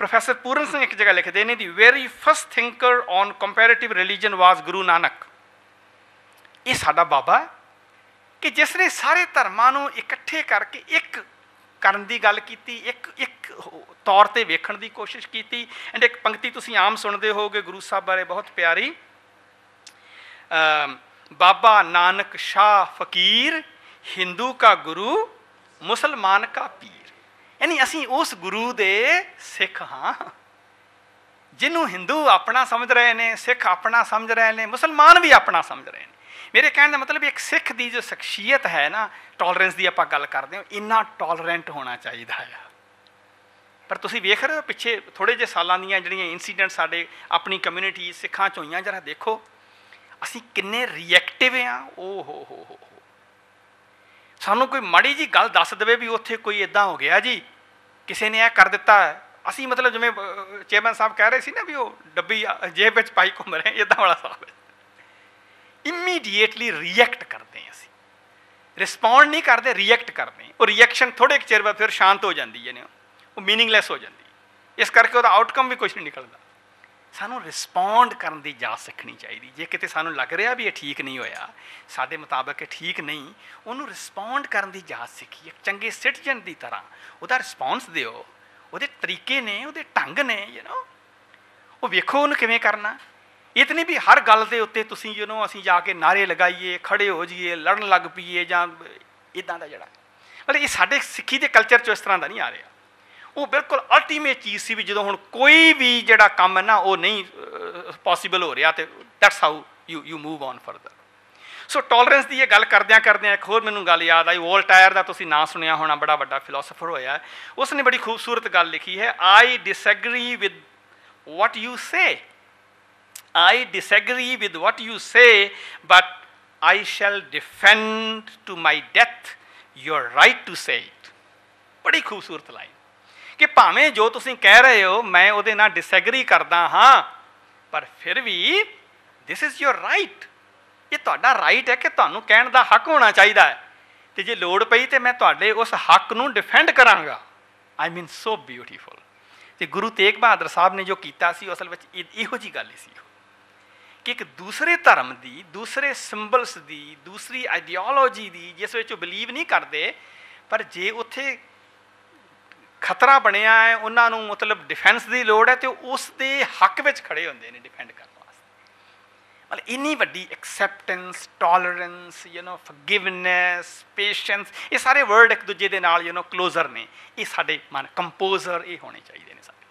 प्रोफैसर पूरन सिंह एक जगह लिखते हैं, the very first thinker on comparative religion was Guru Nanak. ये साडा बाबा कि जिसने सारे धर्मां नूं इकट्ठे करके एक करन दी गल कीती, एक तौर ते वेखण दी कोशिश कीती। एंड एक पंक्ति तुसीं आम सुणदे होगे गुरु साहब बारे, बहुत प्यारी, बाबा नानक शाह फकीर, हिंदू का गुरु, मुसलमान का पीर। यानी असीं उस गुरु दे सिख हाँ, जिन्हों हिंदू अपना समझ रहे हैं, सिख अपना समझ रहे हैं, मुसलमान भी अपना समझ रहे हैं। मेरे कहने का मतलब एक सिख की जो शख्सियत है ना, टॉलरेंस की आपां गल करते हो, इन्ना टॉलरेंट होना चाहिए है। पर तुसीं वेख रहे हो पिछे थोड़े जे सालां दीयां जिहड़ियां इंसीडेंट साडे अपनी कम्यूनिटी सिखां च होईयां, जरा देखो असीं किन्ने रिएक्टिव हाँ। ओ हो सानूं कोई माड़ी जी गल दस देवे भी उत्थे कोई इदां हो गया जी, किसी ने यह कर दिता है, असीं मतलब जिवें चेयरमैन साहब कह रहे सी ना भी वो डब्बी जेब विच पाई घूम रहे, इदां वाला साहब इमीडिएटली रिएक्ट करते हैं। असीं रिस्पॉन्ड नहीं करते, रिएक्ट करते हैं। वो रिएक्शन थोड़े चेर बाद फिर शांत हो जाती है, वो मीनिंगलैस हो जाती है। इस करके वो आउटकम भी कुछ नहीं निकलता। सानू रिस्पॉन्ड करने की जाच सीखनी चाहिए। जे किते सानू लग रहा भी ये ठीक नहीं होया, साडे मुताबिक ये ठीक नहीं, उन्होंने रिस्पॉन्ड करने की जाच सीखी। एक चंगे सिटीजन की तरह उसका रिस्पॉन्स दिओ, वो तरीके ने, वो ढंग ने, वो वेखो उन्होंने किवें करना। ये तो नहीं भी हर गल के उत्ते तुसीं असीं जाके नारे लगाइए, खड़े हो जाइए, लड़न लग पईए, जां इदां दा जिहड़ा मतलब ये साडे सिक्खी के कल्चर चो इस तरह का नहीं आ रहा। वो बिल्कुल अल्टीमेट चीज़ सी भी जो हुण कोई भी जिहड़ा काम है ना वो नहीं पॉसीबल हो रहा, तो that's how you move on further. So tolerance की ये गल करदियां करदियां एक होर मैनूं गल याद आई। वोल्टायर का तुसीं नाम सुनिया होना, बड़ा वड्डा फिलोसोफर होया, उसने बड़ी खूबसूरत गल लिखी है, I disagree with what you say, I disagree with what you say, but I shall defend to my death your right to say it। बड़ी खूबसूरत लाइन कि भावें जो तुसीं कह रहे हो मैं उहदे नाल डिसएग्री करदा हाँ, पर फिर भी दिस इज़ योर राइट। ये तुहाडा राइट है कि तुहानूं कहण दा हक होना चाहिए है, तो जे लोड़ पई तो मैं तुहाडे उस हक नूं डिफेंड करांगा। I mean so beautiful. तो गुरु तेग बहादुर साहब ने जो कीता सी असल विच इहो जी गल सी कि एक दूसरे धर्म की, दूसरे सिंबल्स की, दूसरी आइडियोलॉजी की जिस विच बिलीव नहीं करते, पर जे उत्थे खतरा बनिया है, उन्होंने मतलब डिफेंस की लोड़ है, तो उस दे हक विच खड़े होंदे ने डिफेंड करने वास्ते। मतलब इन्नी वड्डी एक्सैप्टेंस, टॉलरेंस, फॉरगिवनेस, पेशेंस, ये सारे वर्ड एक दूजे दे नाल क्लोजर ने। ये साडे मन कंपोजर ये होने चाहिए ने साडे।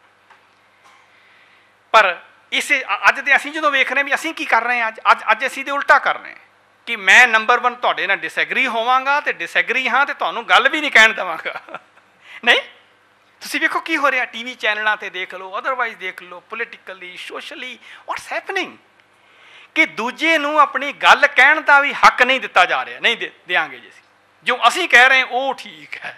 पर इसे अज तो असीं जो वेख रहे हैं भी असीं की कर रहे हैं, अज असीं तो उल्टा कर रहे हैं कि मैं नंबर 1 तुहाडे नाल डिसएग्री होवांगा, तो डिसएग्री हाँ तो तुहानूं गल भी नहीं कहण देवांगा। नहीं, तुसीं वेखो की हो रहा, टीवी चैनलों पर देख लो, अदरवाइज देख लो, पोलिटिकली, सोशली व्हाट्स हैपनिंग, कि दूजे नूं अपनी गल कहण दा भी हक नहीं दिता जा रहा। नहीं देंगे जी, जो असीं कह रहे हैं वो ठीक है।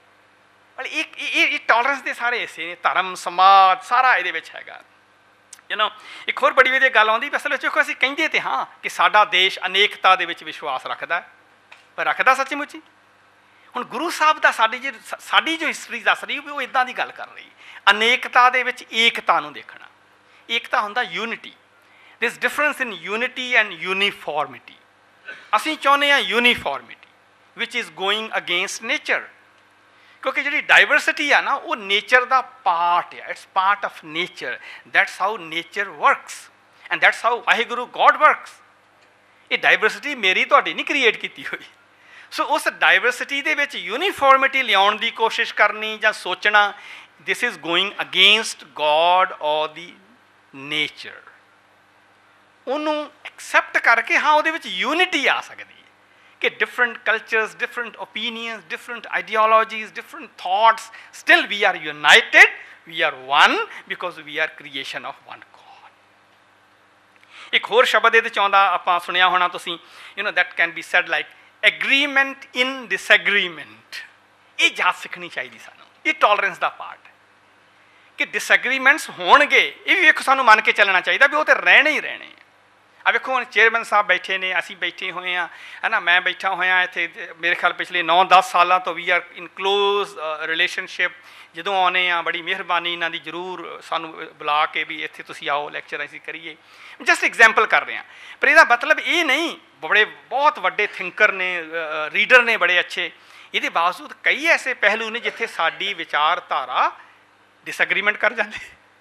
एक टॉलरेंस के सारे हिस्से ने, धर्म समाज सारा ये हैगा। एक होर बड़ी वधिया गल आउंदी, असल देखो असीं कहिंदे ते हाँ कि साडा देश अनेकता दे विच विश्वास रखदा है, पर रखदा सच्ची मुच्ची। हुण गुरु साहब दा साडी जो हिस्टरी दस रही वो इदां दी गल कर रही, अनेकता दे विच एकता नूं देखना। एकता हुंदा unity, this difference in unity and uniformity. असीं चाहुंदे हां uniformity which is going against nature, क्योंकि जी डाइवर्सिटी है ना वो नेचर का पार्ट है, it's part of nature. That's how nature works and that's how Waheguru God works. ये डाइवर्सिटी मेरी तुहाडी नहीं क्रिएट की हुई। सो उस डाइवर्सिटी दे विच यूनीफॉर्मिटी लियाउण दी कोशिश करनी जां सोचना, this is going against God और दी नेचर। उन्होंने एक्सैप्ट करके हाँ वो यूनिटी आ सकती है कि different cultures, different opinions, different ideologies, different thoughts, still we are united, we are one because we are creation of one God. एक होर शब्द ये चाहता आप सुनिया होना तुसीं, that can be said like agreement in disagreement. ये जाच सीखनी चाहिए सानूं, ये टॉलरेंस का पार्ट है कि डिसएग्रीमेंट्स होणगे, ये भी एक सानूं मन के चलना चाहिए भी वो तो रहने ही रहने। ਆ ਵੇਖੋ ਹੁਣ ਚੇਅਰਮੈਨ ਸਾਹਿਬ ਬੈਠੇ ਨੇ, ਅਸੀਂ ਬੈਠੇ ਹੋਏ ਹਾਂ, ਹੈ ਨਾ, ਮੈਂ ਬੈਠਾ ਹੋਇਆ ਇੱਥੇ, ਮੇਰੇ ਖਿਆਲ ਪਿਛਲੇ 9-10 ਸਾਲਾਂ ਤੋਂ we are in close relationship. ਜਦੋਂ ਆਉਂਦੇ ਹਾਂ ਬੜੀ ਮਿਹਰਬਾਨੀ ਇਹਨਾਂ ਦੀ, ਜ਼ਰੂਰ ਸਾਨੂੰ ਬੁਲਾ ਕੇ ਵੀ ਇੱਥੇ ਤੁਸੀਂ ਆਓ, ਲੈਕਚਰ ਅਸੀਂ ਕਰੀਏ। ਜਸਟ ਐਗਜ਼ਾਮਪਲ ਕਰ ਰਹੇ ਹਾਂ, ਪਰ ਇਹਦਾ ਮਤਲਬ ਇਹ ਨਹੀਂ, ਬੜੇ ਬਹੁਤ ਵੱਡੇ ਥਿੰਕਰ ਨੇ, ਰੀਡਰ ਨੇ ਬੜੇ ਅੱਛੇ, ਇਹਦੇ ਬਾਵਜੂਦ ਕਈ ਐਸੇ ਪਹਿਲੂ ਨੇ ਜਿੱਥੇ ਸਾਡੀ ਵਿਚਾਰਧਾਰਾ ਡਿਸਐਗਰੀਮੈਂਟ ਕਰ ਜਾਂਦੀ,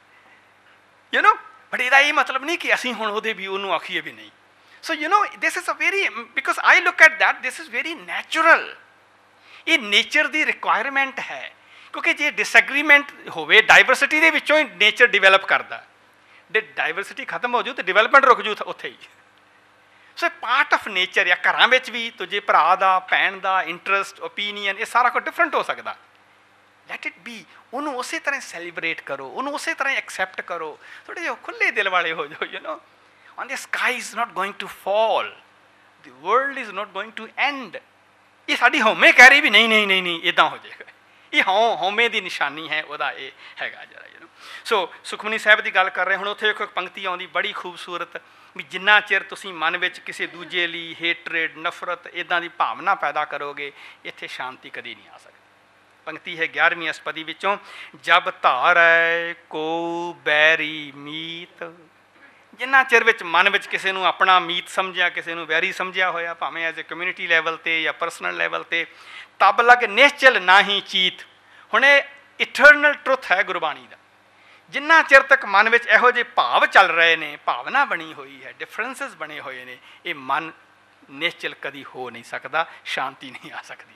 ਯੂ ਨੋ। ਬਟ ਇਹਦਾ ਇਹ ਮਤਲਬ ਨਹੀਂ ਕਿ ਅਸੀਂ ਹੁਣ ਉਹਦੇ ਵੀ ਉਹਨੂੰ ਆਖੀਏ ਵੀ ਨਹੀਂ। So you know this is a very, because I look at that, this is very natural. ਇਹ ਨੇਚਰ ਦੀ ਰਿਕੁਆਇਰਮੈਂਟ ਹੈ, ਕਿਉਂਕਿ ਜੇ ਡਿਸਐਗਰੀਮੈਂਟ ਹੋਵੇ, ਡਾਇਵਰਸਿਟੀ ਦੇ ਵਿੱਚੋਂ ਹੀ ਨੇਚਰ ਡਿਵੈਲਪ ਕਰਦਾ, ਜੇ ਡਾਇਵਰਸਿਟੀ ਖਤਮ ਹੋ ਜੂ ਤਾਂ ਡਿਵੈਲਪਮੈਂਟ ਰੁਕ ਜੂ ਉੱਥੇ ਹੀ। ਸੋ ਪਾਰਟ ਆਫ ਨੇਚਰ ਆ। ਘਰਾਂ ਵਿੱਚ ਵੀ ਦੂਜੇ ਭਰਾ ਦਾ, ਭੈਣ ਦਾ ਇੰਟਰਸਟ, ਓਪੀਨੀਅਨ, ਇਹ ਸਾਰਾ ਕੁਝ ਡਿਫਰੈਂਟ ਹੋ ਸਕਦਾ। ਲੈਟ ਇਟ ਬੀ, ਉਹਨੂੰ ਉਸੇ ਤਰ੍ਹਾਂ ਸੈਲੀਬਰੇਟ ਕਰੋ, ਉਹਨੂੰ ਉਸੇ ਤਰ੍ਹਾਂ ਐਕਸੈਪਟ ਕਰੋ, ਥੋੜ੍ਹੇ ਜਿਹੇ ਖੁੱਲ੍ਹੇ ਦਿਲ ਵਾਲੇ ਹੋ ਜਾਓ, you know. On the sky is not going to fall, the world is not going to end. ਇਹ ਸਾਡੀ ਹਉਮੈ ਕਹਿ ਰਹੀ ਵੀ ਨਹੀਂ ਨਹੀਂ ਨਹੀਂ ਨਹੀਂ ਇੱਦਾਂ ਹੋ ਜਾਏਗਾ, ਇਹ ਹਉਮੈ ਦੀ ਨਿਸ਼ਾਨੀ ਹੈ, ਉਹਦਾ ਇਹ ਹੈਗਾ ਜਰਾ, ਯੂ ਨੋ। ਸੋ ਸੁਖਮਨੀ ਸਾਹਿਬ ਦੀ ਗੱਲ ਕਰ ਰਹੇ, ਹੁਣ ਉੱਥੇ ਇੱਕ ਪੰਕਤੀ ਆਉਂਦੀ ਬੜੀ ਖੂਬਸੂਰਤ, ਵੀ ਜਿੰਨਾ ਚਿਰ ਤੁਸੀਂ ਮਨ ਵਿੱਚ ਕਿਸੇ ਦੂਜੇ ਲਈ ਹੇਟਰੇਡ, ਨਫ਼ਰਤ, ਇੱਦਾਂ ਦੀ ਭਾਵਨਾ ਪੈਦਾ ਕਰੋਗੇ, ਇੱਥੇ ਸ਼ਾਂਤੀ ਕਦੀ ਨਹੀਂ ਆ ਸਕਦੀ। ਪੰਕਤੀ ਹੈ 11ਵੀਂ ਅਸਪਦੀ ਵਿੱਚੋਂ, ਜਬ ਧਾਰੈ ਕੋ ਬੈਰੀ ਮੀਤ। ਜਿੰਨਾ ਚਿਰ ਵਿੱਚ ਮਨ ਵਿੱਚ ਕਿਸੇ ਨੂੰ ਆਪਣਾ ਮੀਤ ਸਮਝਿਆ, ਕਿਸੇ ਨੂੰ ਵੈਰੀ ਸਮਝਿਆ ਹੋਇਆ, ਭਾਵੇਂ ਐਜ਼ ਏ ਕਮਿਊਨਿਟੀ ਲੈਵਲ 'ਤੇ ਜਾਂ ਪਰਸਨਲ ਲੈਵਲ 'ਤੇ, ਤਬ ਲਗ ਨਿਸ਼ਚਲ ਨਾ ਹੀ ਚੀਤ। ਹੁਣ ਇਹ ਇਟਰਨਲ ਟਰੁੱਥ ਹੈ ਗੁਰਬਾਣੀ ਦਾ। ਜਿੰਨਾ ਚਿਰ ਤੱਕ ਮਨ ਵਿੱਚ ਇਹੋ ਜਿਹੇ ਭਾਵ ਚੱਲ ਰਹੇ ਨੇ, ਭਾਵਨਾ ਬਣੀ ਹੋਈ ਹੈ, ਡਿਫਰੈਂਸਿਸ ਬਣੇ ਹੋਏ ਨੇ, ਇਹ ਮਨ ਨਿਸ਼ਚਲ ਕਦੀ ਹੋ ਨਹੀਂ ਸਕਦਾ, ਸ਼ਾਂਤੀ ਨਹੀਂ ਆ ਸਕਦੀ।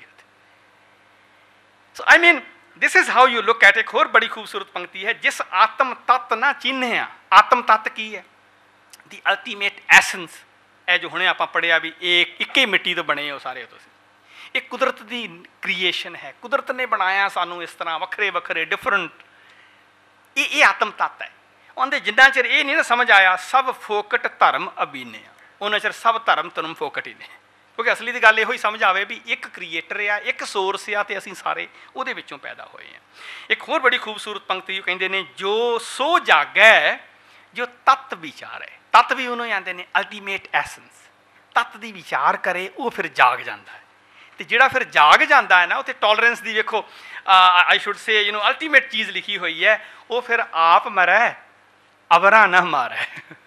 So I mean this is how you look at. ਇੱਕ ਹੋਰ ਬੜੀ ਖੂਬਸੂਰਤ ਪੰਕਤੀ ਹੈ, ਜਿਸ ਆਤਮ ਤੱਤ ਨਾ ਚਿੰਨ੍ਹਿਆ। ਆਤਮ ਤੱਤ ਕੀ ਹੈ? The ultimate essence. ਇਹ ਜੋ ਹੁਣੇ ਆਪਾਂ ਪੜ੍ਹਿਆ ਵੀ ਇਹ ਇੱਕੇ ਮਿੱਟੀ ਤੋਂ ਬਣੇ ਹੋ ਸਾਰੇ ਤੁਸੀਂ, ਇਹ ਕੁਦਰਤ ਦੀ ਕ੍ਰੀਏਸ਼ਨ ਹੈ, ਕੁਦਰਤ ਨੇ ਬਣਾਇਆ ਸਾਨੂੰ ਇਸ ਤਰ੍ਹਾਂ ਵੱਖਰੇ ਵੱਖਰੇ ਡਿਫਰੈਂਟ। ਇਹ ਆਤਮ ਤੱਤ ਹੈ। ਉਹਦੇ ਜਿੰਨਾ ਚਿਰ ਇਹ ਨਹੀਂ ਨਾ ਸਮਝ ਆਇਆ ਸਭ ਫੋਕਟ ਧਰਮ ਅਬੀਨੇ ਆ, ਉਹਨਾਂ ਚਿਰ ਸਭ ਧਰਮ ਧਰਮ ਫੋਕਟ ਹੀ ਨੇ। ਕਿਉਂਕਿ ਅਸਲੀ ਦੀ ਗੱਲ ਇਹੋ ਹੀ ਸਮਝ ਆਵੇ ਵੀ ਇੱਕ ਕ੍ਰੀਏਟਰ ਆ, ਇੱਕ ਸੋਰਸ ਆ, ਅਤੇ ਅਸੀਂ ਸਾਰੇ ਉਹਦੇ ਵਿੱਚੋਂ ਪੈਦਾ ਹੋਏ ਹਾਂ। ਇੱਕ ਹੋਰ ਬੜੀ ਖੂਬਸੂਰਤ ਪੰਕਤੀ ਕਹਿੰਦੇ ਨੇ, ਜੋ ਸੋ ਜਾਗੈ ਜੋ ਤੱਤ ਵਿਚਾਰ ਹੈ। ਤੱਤ ਵੀ ਉਹਨੂੰ ਆਉਂਦੇ ਨੇ ਅਲਟੀਮੇਟ ਐਸੈਂਸ। ਤੱਤ ਦੀ ਵਿਚਾਰ ਕਰੇ ਉਹ ਫਿਰ ਜਾਗ ਜਾਂਦਾ ਹੈ, ਅਤੇ ਜਿਹੜਾ ਫਿਰ ਜਾਗ ਜਾਂਦਾ ਹੈ ਨਾ, ਉੱਥੇ ਟੋਲਰੈਂਸ ਦੀ ਵੇਖੋ, I should say you know ultimate ਚੀਜ਼ ਲਿਖੀ ਹੋਈ ਹੈ, ਉਹ ਫਿਰ ਆਪ ਮਰੈ ਅਵਰਾ ਨਾ ਮਾਰੈ।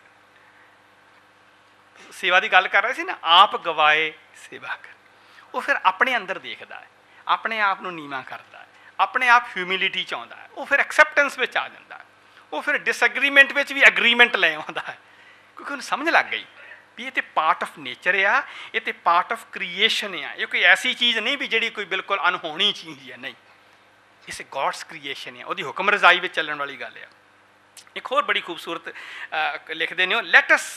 ਸੇਵਾ ਦੀ ਗੱਲ ਕਰ ਰਹੇ ਸੀ ਨਾ, ਆਪ ਗਵਾਏ ਸੇਵਾ ਕਰ। ਉਹ ਫਿਰ ਆਪਣੇ ਅੰਦਰ ਦੇਖਦਾ ਹੈ, ਆਪਣੇ ਆਪ ਨੂੰ ਨੀਵਾਂ ਕਰਦਾ ਹੈ, ਆਪਣੇ ਆਪ ਹਿਊਮਿਲਿਟੀ 'ਚ ਆਉਂਦਾ ਹੈ, ਉਹ ਫਿਰ ਐਕਸੈਪਟੈਂਸ ਵਿੱਚ ਆ ਜਾਂਦਾ ਹੈ, ਉਹ ਫਿਰ ਡਿਸਐਗਰੀਮੈਂਟ ਵਿੱਚ ਵੀ ਐਗਰੀਮੈਂਟ ਲੈ ਆਉਂਦਾ ਹੈ, ਕਿਉਂਕਿ ਉਹਨੂੰ ਸਮਝ ਲੱਗ ਗਈ ਵੀ ਇਹ ਤਾਂ ਪਾਰਟ ਆਫ ਨੇਚਰ ਆ, ਇਹ ਤਾਂ ਪਾਰਟ ਆਫ ਕ੍ਰੀਏਸ਼ਨ ਆ। ਇਹ ਕੋਈ ਐਸੀ ਚੀਜ਼ ਨਹੀਂ ਵੀ ਜਿਹੜੀ ਕੋਈ ਬਿਲਕੁਲ ਅਨਹੋਣੀ ਚੀਜ਼ ਹੈ, ਨਹੀਂ, ਇਸ ਗॉड्स ਕ੍ਰੀਏਸ਼ਨ ਆ, ਉਹਦੀ ਹੁਕਮ ਰਜ਼ਾਈ ਵਿੱਚ ਚੱਲਣ ਵਾਲੀ ਗੱਲ ਆ। ਇੱਕ ਹੋਰ ਬੜੀ ਖੂਬਸੂਰਤ ਲਿਖਦੇ ਨੇ, let us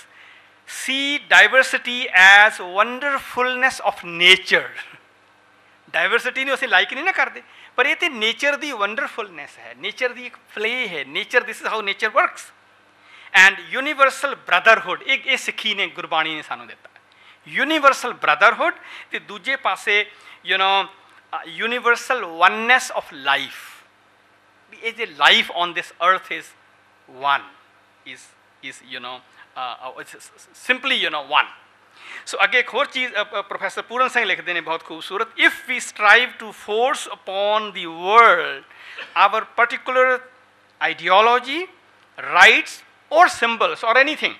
see diversity as wonderfulness of nature. Diversity ਨੂੰ ਅਸੀਂ ਲਾਈਕ ਨਹੀਂ ਨਾ ਕਰਦੇ, ਪਰ ਇਹ ਤਾਂ ਨੇਚਰ ਦੀ ਵੰਡਰਫੁਲਨੈਸ ਹੈ, ਨੇਚਰ ਦੀ ਇੱਕ ਪਲੇ ਹੈ, nature, this is how nature works. And universal brotherhood, ਇਹ ਸਿੱਖੀ ਨੇ, ਗੁਰਬਾਣੀ ਨੇ ਸਾਨੂੰ ਦਿੱਤਾ ਯੂਨੀਵਰਸਲ ਬ੍ਰਦਰਹੁੱਡ, ਅਤੇ ਦੂਜੇ ਪਾਸੇ you know universal oneness of life. ਇਹ ਜੇ life on this earth is one, is you know simply you know one. So ਅੱਗੇ ਇੱਕ ਹੋਰ ਚੀਜ਼ ਪ੍ਰੋਫੈਸਰ ਪੂਰਨ ਸਿੰਘ ਲਿਖਦੇ ਨੇ ਬਹੁਤ ਖੂਬਸੂਰਤ, if we strive to force upon the world our particular ideology, rights or symbols or anything,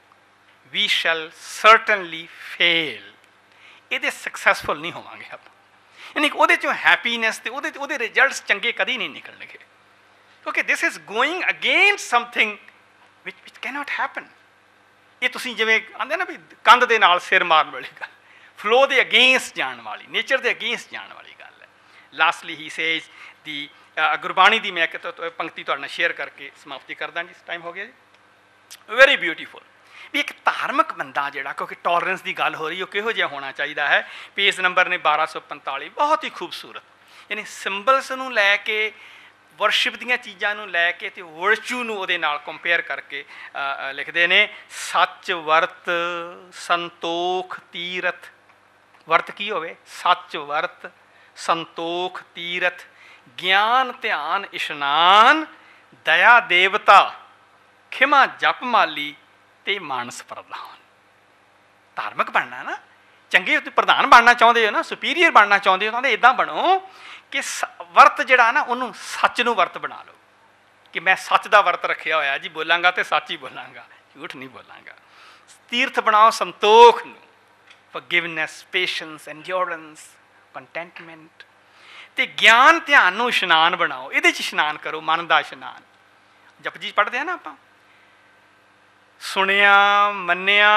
we shall certainly fail. ਇਹਦੇ successful ਨਹੀਂ ਹੋਵਾਂਗੇ ਆਪਾਂ, ਯਾਨੀ ਕਿ ਉਹਦੇ 'ਚੋਂ ਹੈਪੀਨੈਸ ਅਤੇ ਉਹਦੇ ਰਿਜ਼ਲਟਸ ਚੰਗੇ ਕਦੀ ਨਹੀਂ ਨਿਕਲਣਗੇ, ਕਿਉਂਕਿ this is going against something which cannot happen. ਇਹ ਤੁਸੀਂ ਜਿਵੇਂ ਆਉਂਦੇ ਨਾ ਵੀ ਕੰਧ ਦੇ ਨਾਲ ਸਿਰ ਮਾਰਨ ਵਾਲੀ ਗੱਲ, ਫਲੋ ਦੇ ਅਗੇਂਸਟ ਜਾਣ ਵਾਲੀ, ਨੇਚਰ ਦੇ ਅਗੇਂਸਟ ਜਾਣ ਵਾਲੀ ਗੱਲ ਹੈ। ਲਾਸਟਲੀ ਹੀ ਸੇਜ਼ ਦੀ ਗੁਰਬਾਣੀ ਦੀ ਮੈਂ ਇੱਕ ਪੰਕਤੀ ਤੁਹਾਡੇ ਨਾਲ ਸ਼ੇਅਰ ਕਰਕੇ ਸਮਾਪਤੀ ਕਰਦਾ ਜੀ, ਟਾਈਮ ਹੋ ਗਿਆ ਜੀ। ਵੈਰੀ ਬਿਊਟੀਫੁਲ ਵੀ ਇੱਕ ਧਾਰਮਿਕ ਬੰਦਾ ਜਿਹੜਾ, ਕਿਉਂਕਿ ਟੋਲਰੈਂਸ ਦੀ ਗੱਲ ਹੋ ਰਹੀ, ਉਹ ਕਿਹੋ ਜਿਹਾ ਹੋਣਾ ਚਾਹੀਦਾ ਹੈ। ਪੇਜ ਨੰਬਰ ਨੇ 1245, ਬਹੁਤ ਹੀ ਖੂਬਸੂਰਤ, ਯਾਨੀ ਸਿੰਬਲਸ ਨੂੰ ਲੈ ਕੇ, ਵਰਸ਼ਿਪ ਦੀਆਂ ਚੀਜ਼ਾਂ ਨੂੰ ਲੈ ਕੇ ਅਤੇ ਵਰਚੂ ਨੂੰ ਉਹਦੇ ਨਾਲ ਕੰਪੇਅਰ ਕਰਕੇ ਲਿਖਦੇ ਨੇ, ਸੱਚ ਵਰਤ ਸੰਤੋਖ ਤੀਰਥ। ਵਰਤ ਕੀ ਹੋਵੇ? ਸੱਚ ਵਰਤ ਸੰਤੋਖ ਤੀਰਥ, ਗਿਆਨ ਧਿਆਨ ਇਸ਼ਨਾਨ, ਦਇਆ ਦੇਵਤਾ, ਖਿਮਾ ਜਪ ਮਾਲੀ ਤੇ ਮਾਨਸ ਪ੍ਰਦਾਨ। ਧਾਰਮਿਕ ਬਣਨਾ ਨਾ, ਚੰਗੇ ਪ੍ਰਧਾਨ ਬਣਨਾ ਚਾਹੁੰਦੇ ਹੋ ਨਾ, ਸੁਪੀਰੀਅਰ ਬਣਨਾ ਚਾਹੁੰਦੇ ਹੋ ਤਾਂ ਇੱਦਾਂ ਬਣੋ ਕਿ ਵਰਤ ਜਿਹੜਾ ਨਾ ਉਹਨੂੰ ਸੱਚ ਨੂੰ ਵਰਤ ਬਣਾ ਲਓ ਕਿ ਮੈਂ ਸੱਚ ਦਾ ਵਰਤ ਰੱਖਿਆ ਹੋਇਆ ਜੀ, ਬੋਲਾਂਗਾ ਤੇ ਸੱਚ ਹੀ ਬੋਲਾਂਗਾ, ਝੂਠ ਨਹੀਂ ਬੋਲਾਂਗਾ। ਤੀਰਥ ਬਣਾਓ ਸੰਤੋਖ ਨੂੰ, ਫੋਰਗਿਵਨੈਸ, ਪੇਸ਼ੈਂਸ, ਐਂਡਿਓਰੈਂਸ, ਕੰਟੈਂਟਮੈਂਟ। ਅਤੇ ਗਿਆਨ ਧਿਆਨ ਨੂੰ ਇਸ਼ਨਾਨ ਬਣਾਓ, ਇਹਦੇ 'ਚ ਇਸ਼ਨਾਨ ਕਰੋ, ਮਨ ਦਾ ਇਸ਼ਨਾਨ। ਜਪਜੀ ਪੜ੍ਹਦੇ ਆ ਨਾ ਆਪਾਂ, ਸੁਣਿਆ ਮੰਨਿਆ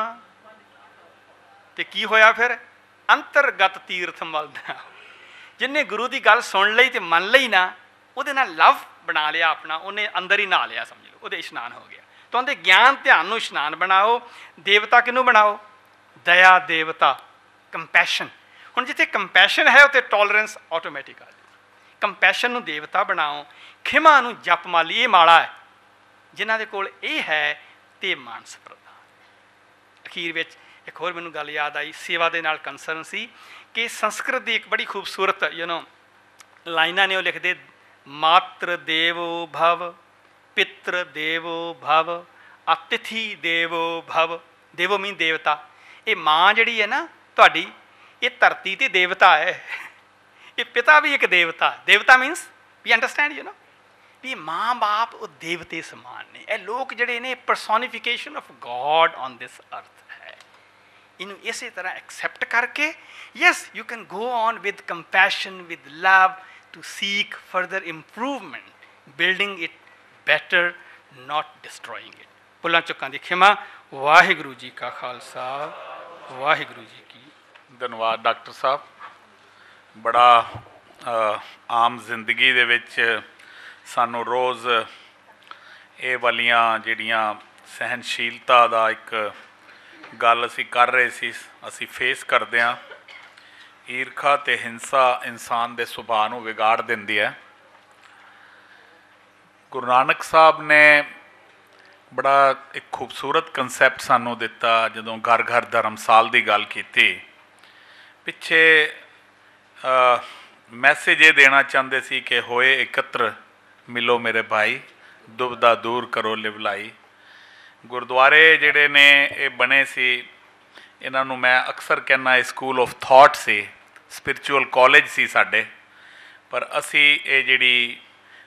ਤੇ ਕੀ ਹੋਇਆ ਫਿਰ, ਅੰਤਰਗਤ ਤੀਰਥ ਮਲਦਾ। ਜਿਹਨੇ ਗੁਰੂ ਦੀ ਗੱਲ ਸੁਣ ਲਈ ਤੇ ਮੰਨ ਲਈ ਨਾ, ਉਹਦੇ ਨਾਲ ਲਵ ਬਣਾ ਲਿਆ ਆਪਣਾ, ਉਹਨੇ ਅੰਦਰ ਹੀ ਨਹਾ ਲਿਆ ਸਮਝ ਲਓ, ਉਹਦੇ ਇਸ਼ਨਾਨ ਹੋ ਗਿਆ। ਤਾਂ ਉਹਦੇ ਗਿਆਨ ਧਿਆਨ ਨੂੰ ਇਸ਼ਨਾਨ ਬਣਾਓ। ਦੇਵਤਾ ਕਿਹਨੂੰ ਬਣਾਓ, ਦਇਆ ਦੇਵਤਾ, ਕੰਪੈਸ਼ਨ। ਹੁਣ ਜਿੱਥੇ ਕੰਪੈਸ਼ਨ ਹੈ ਉੱਥੇ ਟੋਲਰੈਂਸ ਆਟੋਮੈਟਿਕ ਆ ਜਾਊ। ਕੰਪੈਸ਼ਨ ਨੂੰ ਦੇਵਤਾ ਬਣਾਓ, ਖਿਮਾ ਨੂੰ ਜਪ ਮਾਲੀ। ਇਹ ਮਾਲਾ ਹੈ ਜਿਨ੍ਹਾਂ ਦੇ ਕੋਲ ਇਹ ਹੈ ਤੇ ਮਾਨਸ ਪ੍ਰਧਾਨ। ਅਖੀਰ ਵਿੱਚ ਇੱਕ ਹੋਰ ਮੈਨੂੰ ਗੱਲ ਯਾਦ ਆਈ, ਸੇਵਾ ਦੇ ਨਾਲ ਕੰਸਰਨ ਸੀ ਕਿ ਸੰਸਕ੍ਰਿਤ ਦੀ ਇੱਕ ਬੜੀ ਖੂਬਸੂਰਤ ਲਾਈਨਾਂ ਨੇ, ਉਹ ਲਿਖਦੇ, ਮਾਤਰ ਦੇਵੋ ਭਵ, ਪਿਤਰ ਦੇਵੋ ਭਵ, ਅਤਿਥੀ ਦੇਵੋ ਭਵ। ਦੇਵੋ ਮੀਨ ਦੇਵਤਾ। ਇਹ ਮਾਂ ਜਿਹੜੀ ਹੈ ਨਾ ਤੁਹਾਡੀ, ਇਹ ਧਰਤੀ ਤੇ ਦੇਵਤਾ ਹੈ, ਇਹ ਪਿਤਾ ਵੀ ਇੱਕ ਦੇਵਤਾ। ਦੇਵਤਾ ਮੀਨਸ ਵੀ ਅੰਡਰਸਟੈਂਡ ਵੀ ਮਾਂ ਬਾਪ ਉਹ ਦੇਵਤੇ ਸਮਾਨ ਨੇ। ਇਹ ਲੋਕ ਜਿਹੜੇ ਨੇ personification of God on this earth ਹੈ। ਇਹਨੂੰ ਇਸੇ ਤਰ੍ਹਾਂ ਐਕਸੈਪਟ ਕਰਕੇ, yes you can go on with compassion, with love, to seek further improvement, building it better, not destroying it. ਭੁੱਲਾਂ ਚੁੱਕਾਂ ਦੀ ਖਿਮਾ। ਵਾਹਿਗੁਰੂ ਜੀ ਕਾ ਖਾਲਸਾ, ਵਾਹਿਗੁਰੂ ਜੀ ਕੀ। ਧੰਨਵਾਦ ਡਾਕਟਰ ਸਾਹਿਬ। ਬੜਾ ਆਮ ਜ਼ਿੰਦਗੀ ਦੇ ਵਿੱਚ ਸਾਨੂੰ ਰੋਜ਼ ਇਹ ਵਾਲੀਆਂ ਜਿਹੜੀਆਂ ਸਹਿਨਸ਼ੀਲਤਾ ਦਾ ਇੱਕ ਗੱਲ ਅਸੀਂ ਕਰ ਰਹੇ ਸੀ, ਅਸੀਂ ਫੇਸ ਕਰਦੇ ਹਾਂ। ਈਰਖਾ ਅਤੇ ਹਿੰਸਾ ਇਨਸਾਨ ਦੇ ਸੁਭਾਅ ਨੂੰ ਵਿਗਾੜ ਦਿੰਦੀ ਹੈ। ਗੁਰੂ ਨਾਨਕ ਸਾਹਿਬ ਨੇ ਬੜਾ ਇੱਕ ਖੂਬਸੂਰਤ ਕੰਸੈਪਟ ਸਾਨੂੰ ਦਿੱਤਾ ਜਦੋਂ ਘਰ ਘਰ ਧਰਮਸਾਲ ਦੀ ਗੱਲ ਕੀਤੀ। ਪਿੱਛੇ ਮੈਸੇਜ ਇਹ ਦੇਣਾ ਚਾਹੁੰਦੇ ਸੀ ਕਿ ਹੋਏ ਇਕੱਤਰ ਮਿਲੋ ਮੇਰੇ ਭਾਈ, ਦੁਬਦਾ ਦੂਰ ਕਰੋ ਲਿਵਲਾਈ। ਗੁਰਦੁਆਰੇ ਜਿਹੜੇ ਨੇ ਇਹ ਬਣੇ ਸੀ, ਇਹਨਾਂ ਨੂੰ ਮੈਂ ਅਕਸਰ ਕਹਿੰਦਾ ਇਹ ਸਕੂਲ ਆਫ ਥਾਟ ਸੀ, ਸਪਿਰਿਚੁਅਲ ਕਾਲਜ ਸੀ ਸਾਡੇ। ਪਰ ਅਸੀਂ ਇਹ ਜਿਹੜੀ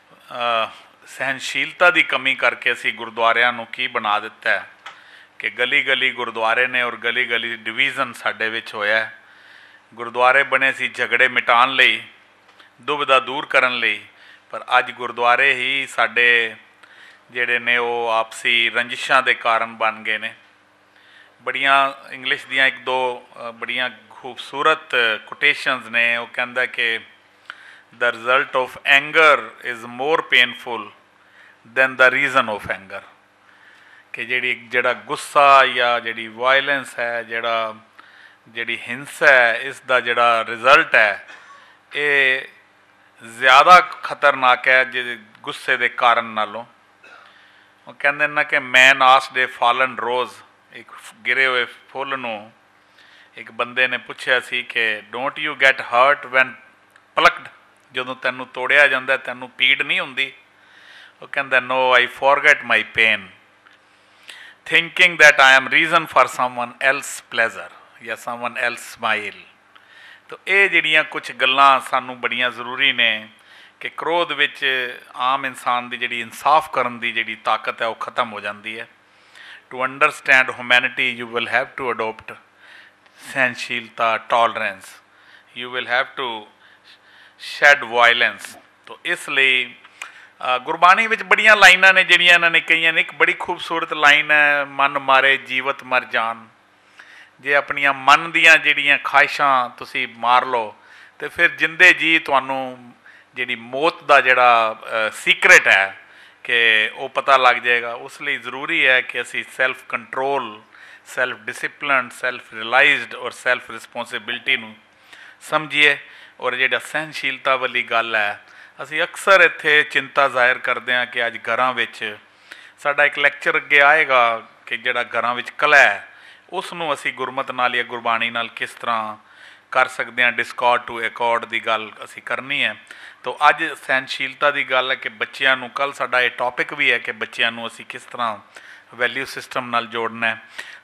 ਸਹਿਨਸ਼ੀਲਤਾ ਦੀ ਕਮੀ ਕਰਕੇ ਅਸੀਂ ਗੁਰਦੁਆਰਿਆਂ ਨੂੰ ਕੀ ਬਣਾ ਦਿੱਤਾ ਹੈ ਕਿ ਗਲੀ ਗਲੀ ਗੁਰਦੁਆਰੇ ਨੇ ਔਰ ਗਲੀ ਗਲੀ ਡਿਵੀਜ਼ਨ ਸਾਡੇ ਵਿੱਚ ਹੋਇਆ। ਗੁਰਦੁਆਰੇ ਬਣੇ ਸੀ ਝਗੜੇ ਮਿਟਾਉਣ ਲਈ, ਦੁਬਦਾ ਦੂਰ ਕਰਨ ਲਈ, ਪਰ ਅੱਜ ਗੁਰਦੁਆਰੇ ਹੀ ਸਾਡੇ ਜਿਹੜੇ ਨੇ ਉਹ ਆਪਸੀ ਰੰਜਿਸ਼ਾਂ ਦੇ ਕਾਰਨ ਬਣ ਗਏ ਨੇ। ਬੜੀਆਂ ਇੰਗਲਿਸ਼ ਦੀਆਂ ਇੱਕ ਦੋ ਬੜੀਆਂ ਖੂਬਸੂਰਤ ਕੋਟੇਸ਼ਨਸ ਨੇ। ਉਹ ਕਹਿੰਦਾ ਕਿ the result of anger is more painful than the reason of anger. ਕਿ ਜਿਹੜਾ ਗੁੱਸਾ ਜਾਂ ਜਿਹੜੀ ਵਾਇਲੈਂਸ ਹੈ, ਜਿਹੜੀ ਹਿੰਸਾ ਹੈ, ਇਸ ਦਾ ਜਿਹੜਾ ਰਿਜ਼ਲਟ ਹੈ ਇਹ ਜ਼ਿਆਦਾ ਖਤਰਨਾਕ ਹੈ ਗੁੱਸੇ ਦੇ ਕਾਰਨ ਨਾਲੋਂ। ਉਹ ਕਹਿੰਦੇ ਨਾ ਕਿ ਮੈਨ ਆਸਕਡ ਏ ਫਾਲਨ ਰੋਜ਼, ਇੱਕ ਗਿਰੇ ਹੋਏ ਫੁੱਲ ਨੂੰ ਇੱਕ ਬੰਦੇ ਨੇ ਪੁੱਛਿਆ ਸੀ ਕਿ don't you get hurt when plucked, ਜਦੋਂ ਤੈਨੂੰ ਤੋੜਿਆ ਜਾਂਦਾ ਤੈਨੂੰ ਪੀੜ ਨਹੀਂ ਹੁੰਦੀ? ਉਹ ਕਹਿੰਦਾ no, I forget my pain thinking that I am reason for someone else pleasure ਜਾਂ ਸਮਵਨ ਐਲਸ ਸਮਾਈਲ। ਤਾਂ ਇਹ ਜਿਹੜੀਆਂ ਕੁਛ ਗੱਲਾਂ ਸਾਨੂੰ ਬੜੀਆਂ ਜ਼ਰੂਰੀ ਨੇ ਕਿ ਕ੍ਰੋਧ ਵਿੱਚ ਆਮ ਇਨਸਾਨ ਦੀ ਜਿਹੜੀ ਇਨਸਾਫ ਕਰਨ ਦੀ ਜਿਹੜੀ ਤਾਕਤ ਹੈ ਉਹ ਖ਼ਤਮ ਹੋ ਜਾਂਦੀ ਹੈ। To understand humanity you will have to adopt ਸਹਿਨਸ਼ੀਲਤਾ, tolerance, you will have to shed violence. ਤਾਂ ਇਸ ਲਈ ਗੁਰਬਾਣੀ ਵਿੱਚ ਬੜੀਆਂ ਲਾਈਨਾਂ ਨੇ ਜਿਹੜੀਆਂ ਇਹਨਾਂ ਨੇ ਕਹੀਆਂ ਨੇ। ਇੱਕ ਬੜੀ ਖੂਬਸੂਰਤ ਲਾਈਨ ਹੈ, ਮਨ ਮਾਰੇ ਜੀਵਤ ਮਰ ਜਾਨ। ਜੇ ਆਪਣੀਆਂ ਮਨ ਦੀਆਂ ਜਿਹੜੀਆਂ ਖਾਹਿਸ਼ਾਂ ਤੁਸੀਂ ਮਾਰ ਲਓ ਤਾਂ ਫਿਰ ਜਿੰਦੇ ਜੀ ਤੁਹਾਨੂੰ ਜਿਹੜੀ ਮੌਤ ਦਾ ਜਿਹੜਾ ਸੀਕਰੇਟ ਹੈ ਕਿ ਉਹ ਪਤਾ ਲੱਗ ਜਾਏਗਾ। ਉਸ ਲਈ ਜ਼ਰੂਰੀ ਹੈ ਕਿ ਅਸੀਂ self control, self discipline, self realized or self responsibility ਨੂੰ ਸਮਝੀਏ। ਔਰ ਜਿਹੜਾ ਸਹਿਨਸ਼ੀਲਤਾ ਵਾਲੀ ਗੱਲ ਹੈ, ਅਸੀਂ ਅਕਸਰ ਇੱਥੇ ਚਿੰਤਾ ਜ਼ਾਹਿਰ ਕਰਦੇ ਹਾਂ ਕਿ ਅੱਜ ਘਰਾਂ ਵਿੱਚ ਸਾਡਾ ਇੱਕ ਲੈਕਚਰ ਅੱਗੇ ਆਏਗਾ ਕਿ ਜਿਹੜਾ ਘਰਾਂ ਵਿੱਚ ਕਲਹ ਹੈ ਉਸ ਨੂੰ ਅਸੀਂ ਗੁਰਮਤ ਨਾਲ ਜਾਂ ਗੁਰਬਾਣੀ ਨਾਲ ਕਿਸ ਤਰ੍ਹਾਂ ਕਰ ਸਕਦੇ ਹਾਂ। ਡਿਸਕੋਰਡ ਟੂ ਅਕੋਰਡ ਦੀ ਗੱਲ ਅਸੀਂ ਕਰਨੀ ਹੈ। ਤਾਂ ਅੱਜ ਸਹਿਨਸ਼ੀਲਤਾ ਦੀ ਗੱਲ ਹੈ ਕਿ ਬੱਚਿਆਂ ਨੂੰ, ਕੱਲ੍ਹ ਸਾਡਾ ਇਹ ਟੌਪਿਕ ਵੀ ਹੈ ਕਿ ਬੱਚਿਆਂ ਨੂੰ ਅਸੀਂ ਕਿਸ ਤਰ੍ਹਾਂ ਵੈਲਿਊ ਸਿਸਟਮ ਨਾਲ ਜੋੜਨਾ ਹੈ।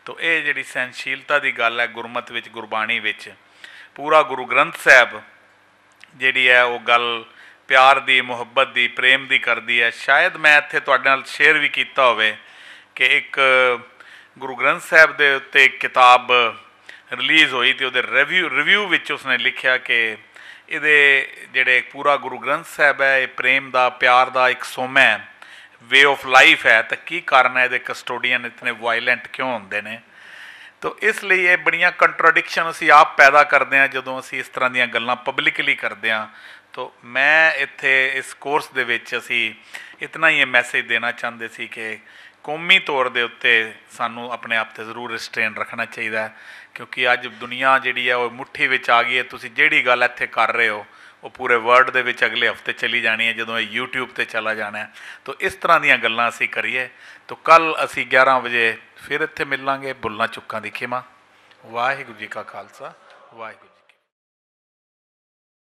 तो ये जिहड़ी सहनशीलता की गल है गुरमत विच गुरबाणी विच पूरा गुरु ग्रंथ साहब जिहड़ी है वो गल प्यार दी मुहब्बत दी प्रेम दी करदी है। शायद मैं इत्थे तुहाडे नाल शेयर भी कीता होवे कि एक गुरु ग्रंथ साहब दे उत्ते एक किताब रिलीज़ हुई तो उहदे रिव्यू विच उसने लिखिया कि इहदे जिहड़े पूरा गुरु ग्रंथ साहब है ये प्रेम दा प्यार दा एक सोम है, वे ऑफ लाइफ है, तो की कारण है इहदे कस्टोडियन इतने वायलेंट क्यों होंदे ने। तो इसलिए ये बड़ियां कंट्राडिक्शन असीं आप पैदा करते हैं जदों असीं इस तरह दीयां गल्लां पब्लिकली करते हैं। तो मैं इत्थे इस कोर्स दे विच असीं इतना ही ये मैसेज देना चाहते सी कि कौमी तौर दे उत्ते सानू अपने आप ते जरूर रिस्ट्रेन रखना चाहिए, क्योंकि अज दुनिया जिहड़ी है वो मुट्ठी विच आ गई है। तुसीं जिहड़ी गल इत्थे कर रहे हो वो पूरे वर्ल्ड दे विच अगले हफ्ते चली जानी है जदों यूट्यूब ते चला जाना है। तो इस तरह दीयां गल्लां असीं करिए। तो कल असीं 11 बजे फिर इत्थे मिलांगे। भुल्लां चुक्कां दी खिमा। वाहिगुरू जी का खालसा वाहिगुरू।